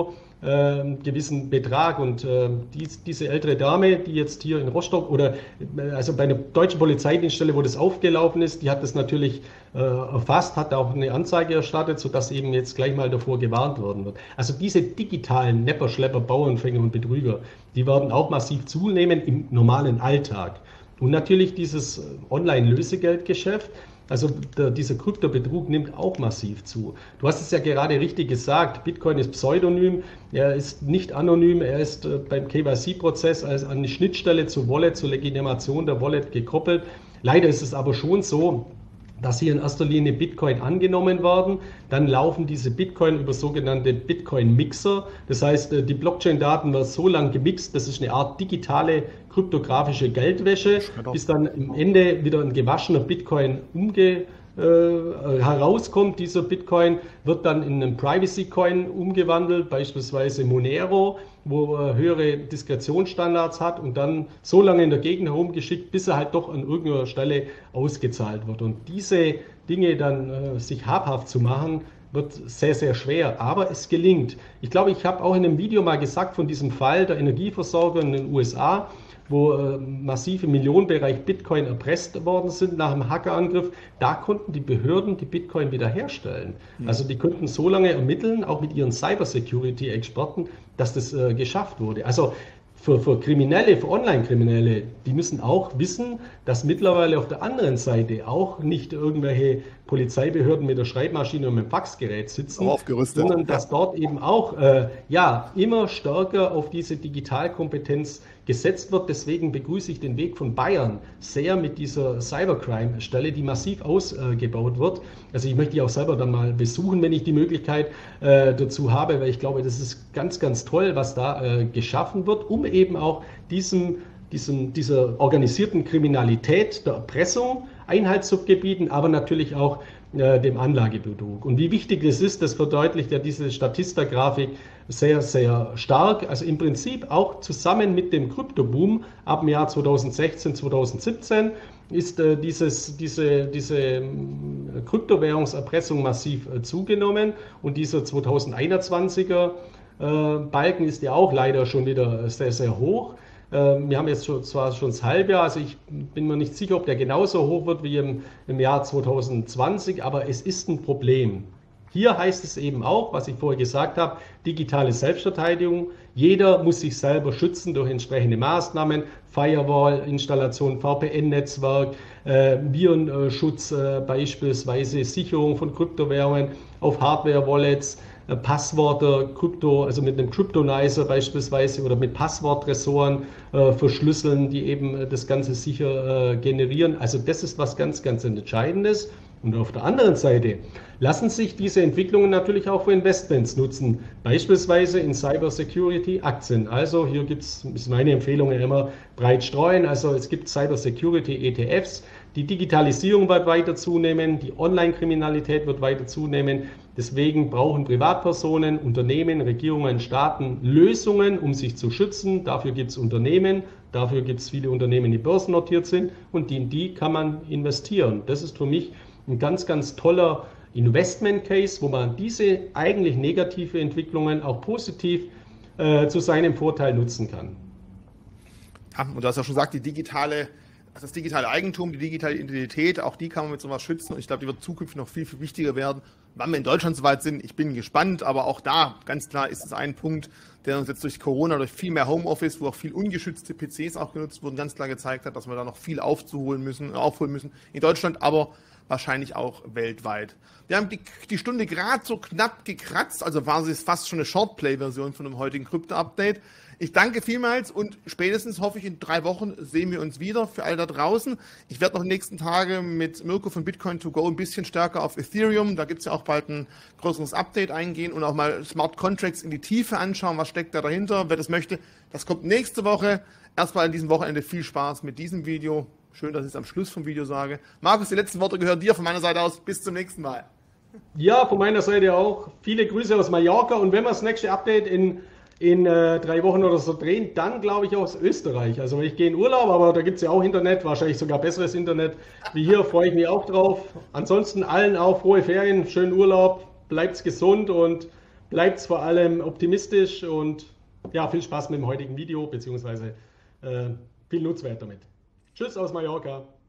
äh, gewissen Betrag. Und äh, dies, diese ältere Dame, die jetzt hier in Rostock oder äh, also bei einer deutschen Polizeidienststelle, wo das aufgelaufen ist, die hat das natürlich äh, erfasst, hat auch eine Anzeige erstattet, sodass eben jetzt gleich mal davor gewarnt worden wird. Also diese digitalen Nepper, Schlepper, Bauernfänger und Betrüger, die werden auch massiv zunehmen im normalen Alltag. Und natürlich dieses Online-Lösegeldgeschäft, also der, dieser Kryptobetrug nimmt auch massiv zu. Du hast es ja gerade richtig gesagt, Bitcoin ist pseudonym, er ist nicht anonym, er ist äh, beim K Y C-Prozess als an die Schnittstelle zur Wallet, zur Legitimation der Wallet gekoppelt. Leider ist es aber schon so, dass hier in erster Linie Bitcoin angenommen werden. Dann laufen diese Bitcoin über sogenannte Bitcoin-Mixer. Das heißt, die Blockchain-Daten werden so lange gemixt, das ist eine Art digitale kryptografische Geldwäsche, bis dann am Ende wieder ein gewaschener Bitcoin umge Äh, herauskommt. Dieser Bitcoin wird dann in einen Privacy-Coin umgewandelt, beispielsweise Monero, wo er höhere Diskretionsstandards hat und dann so lange in der Gegend herumgeschickt, bis er halt doch an irgendeiner Stelle ausgezahlt wird. Und diese Dinge dann äh, sich habhaft zu machen, wird sehr, sehr schwer, aber es gelingt. Ich glaube, ich habe auch in einem Video mal gesagt von diesem Fall der Energieversorger in den U S A, wo äh, massive Millionenbereich Bitcoin erpresst worden sind nach einem Hackerangriff. Da konnten die Behörden die Bitcoin wiederherstellen. Mhm. Also die konnten so lange ermitteln, auch mit ihren Cybersecurity-Experten, dass das äh, geschafft wurde. Also für, für Kriminelle, für Online-Kriminelle, die müssen auch wissen, dass mittlerweile auf der anderen Seite auch nicht irgendwelche Polizeibehörden mit der Schreibmaschine und mit dem Faxgerät sitzen, sondern dass dort eben auch äh, ja, immer stärker auf diese Digitalkompetenz gesetzt wird. Deswegen begrüße ich den Weg von Bayern sehr mit dieser Cybercrime-Stelle, die massiv ausgebaut wird. Also ich möchte die auch selber dann mal besuchen, wenn ich die Möglichkeit äh, dazu habe, weil ich glaube, das ist ganz, ganz toll, was da äh, geschaffen wird, um eben auch diesem, diesem, dieser organisierten Kriminalität, der Erpressung Einhalt zu gebieten, aber natürlich auch äh, dem Anlagebetrug. Und wie wichtig das ist, das verdeutlicht ja diese Statista-Grafik sehr, sehr stark. Also im Prinzip auch zusammen mit dem Kryptoboom ab dem Jahr zweitausendsechzehn, zweitausendsiebzehn ist äh, dieses, diese, diese äh, Kryptowährungserpressung massiv äh, zugenommen und dieser zweitausendeinundzwanziger äh, Balken ist ja auch leider schon wieder sehr, sehr hoch. Wir haben jetzt schon, zwar schon das Halbjahr, also ich bin mir nicht sicher, ob der genauso hoch wird wie im, im Jahr zweitausendzwanzig, aber es ist ein Problem. Hier heißt es eben auch, was ich vorher gesagt habe, digitale Selbstverteidigung. Jeder muss sich selber schützen durch entsprechende Maßnahmen, Firewall-Installation, V P N-Netzwerk, äh, Virenschutz, äh, beispielsweise Sicherung von Kryptowährungen auf Hardware-Wallets, Passwörter, Krypto, also mit einem Cryptonizer beispielsweise oder mit Passworttresoren äh, verschlüsseln, die eben äh, das Ganze sicher äh, generieren. Also das ist was ganz, ganz Entscheidendes. Und auf der anderen Seite lassen sich diese Entwicklungen natürlich auch für Investments nutzen, beispielsweise in Cybersecurity-Aktien. Also hier gibt es, ist meine Empfehlung ja immer, breit streuen. Also es gibt Cybersecurity-E T Fs. Die Digitalisierung wird weiter zunehmen, die Online-Kriminalität wird weiter zunehmen. Deswegen brauchen Privatpersonen, Unternehmen, Regierungen, Staaten Lösungen, um sich zu schützen. Dafür gibt es Unternehmen, dafür gibt es viele Unternehmen, die börsennotiert sind und in die kann man investieren. Das ist für mich ein ganz, ganz toller Investment-Case, wo man diese eigentlich negative Entwicklungen auch positiv äh, zu seinem Vorteil nutzen kann. Ja, und du hast ja schon gesagt, die digitale Das digitale Eigentum, die digitale Identität, auch die kann man mit sowas schützen und ich glaube, die wird zukünftig noch viel, viel wichtiger werden, wann wir in Deutschland soweit sind. Ich bin gespannt, aber auch da, ganz klar, ist es ein Punkt, der uns jetzt durch Corona, durch viel mehr Homeoffice, wo auch viel ungeschützte P Cs auch genutzt wurden, ganz klar gezeigt hat, dass wir da noch viel aufzuholen müssen, aufholen müssen in Deutschland, aber wahrscheinlich auch weltweit. Wir haben die, die Stunde gerade so knapp gekratzt, also war es fast schon eine Shortplay-Version von dem heutigen Krypto-Update. Ich danke vielmals und spätestens, hoffe ich, in drei Wochen sehen wir uns wieder für alle da draußen. Ich werde noch die nächsten Tage mit Mirko von Bitcoin to go ein bisschen stärker auf Ethereum, da gibt es ja auch bald ein größeres Update eingehen und auch mal Smart Contracts in die Tiefe anschauen, was steckt da dahinter. Wer das möchte, das kommt nächste Woche. Erstmal an diesem Wochenende viel Spaß mit diesem Video. Schön, dass ich es am Schluss vom Video sage. Markus, die letzten Worte gehören dir von meiner Seite aus. Bis zum nächsten Mal. Ja, von meiner Seite auch. Viele Grüße aus Mallorca und wenn wir das nächste Update in in äh, drei Wochen oder so drehen, dann glaube ich aus Österreich. Also ich gehe in Urlaub, aber da gibt es ja auch Internet, wahrscheinlich sogar besseres Internet wie hier, freue ich mich auch drauf. Ansonsten allen auch frohe Ferien, schönen Urlaub, bleibt gesund und bleibt vor allem optimistisch und ja, viel Spaß mit dem heutigen Video, beziehungsweise äh, viel Nutzwert damit. Tschüss aus Mallorca.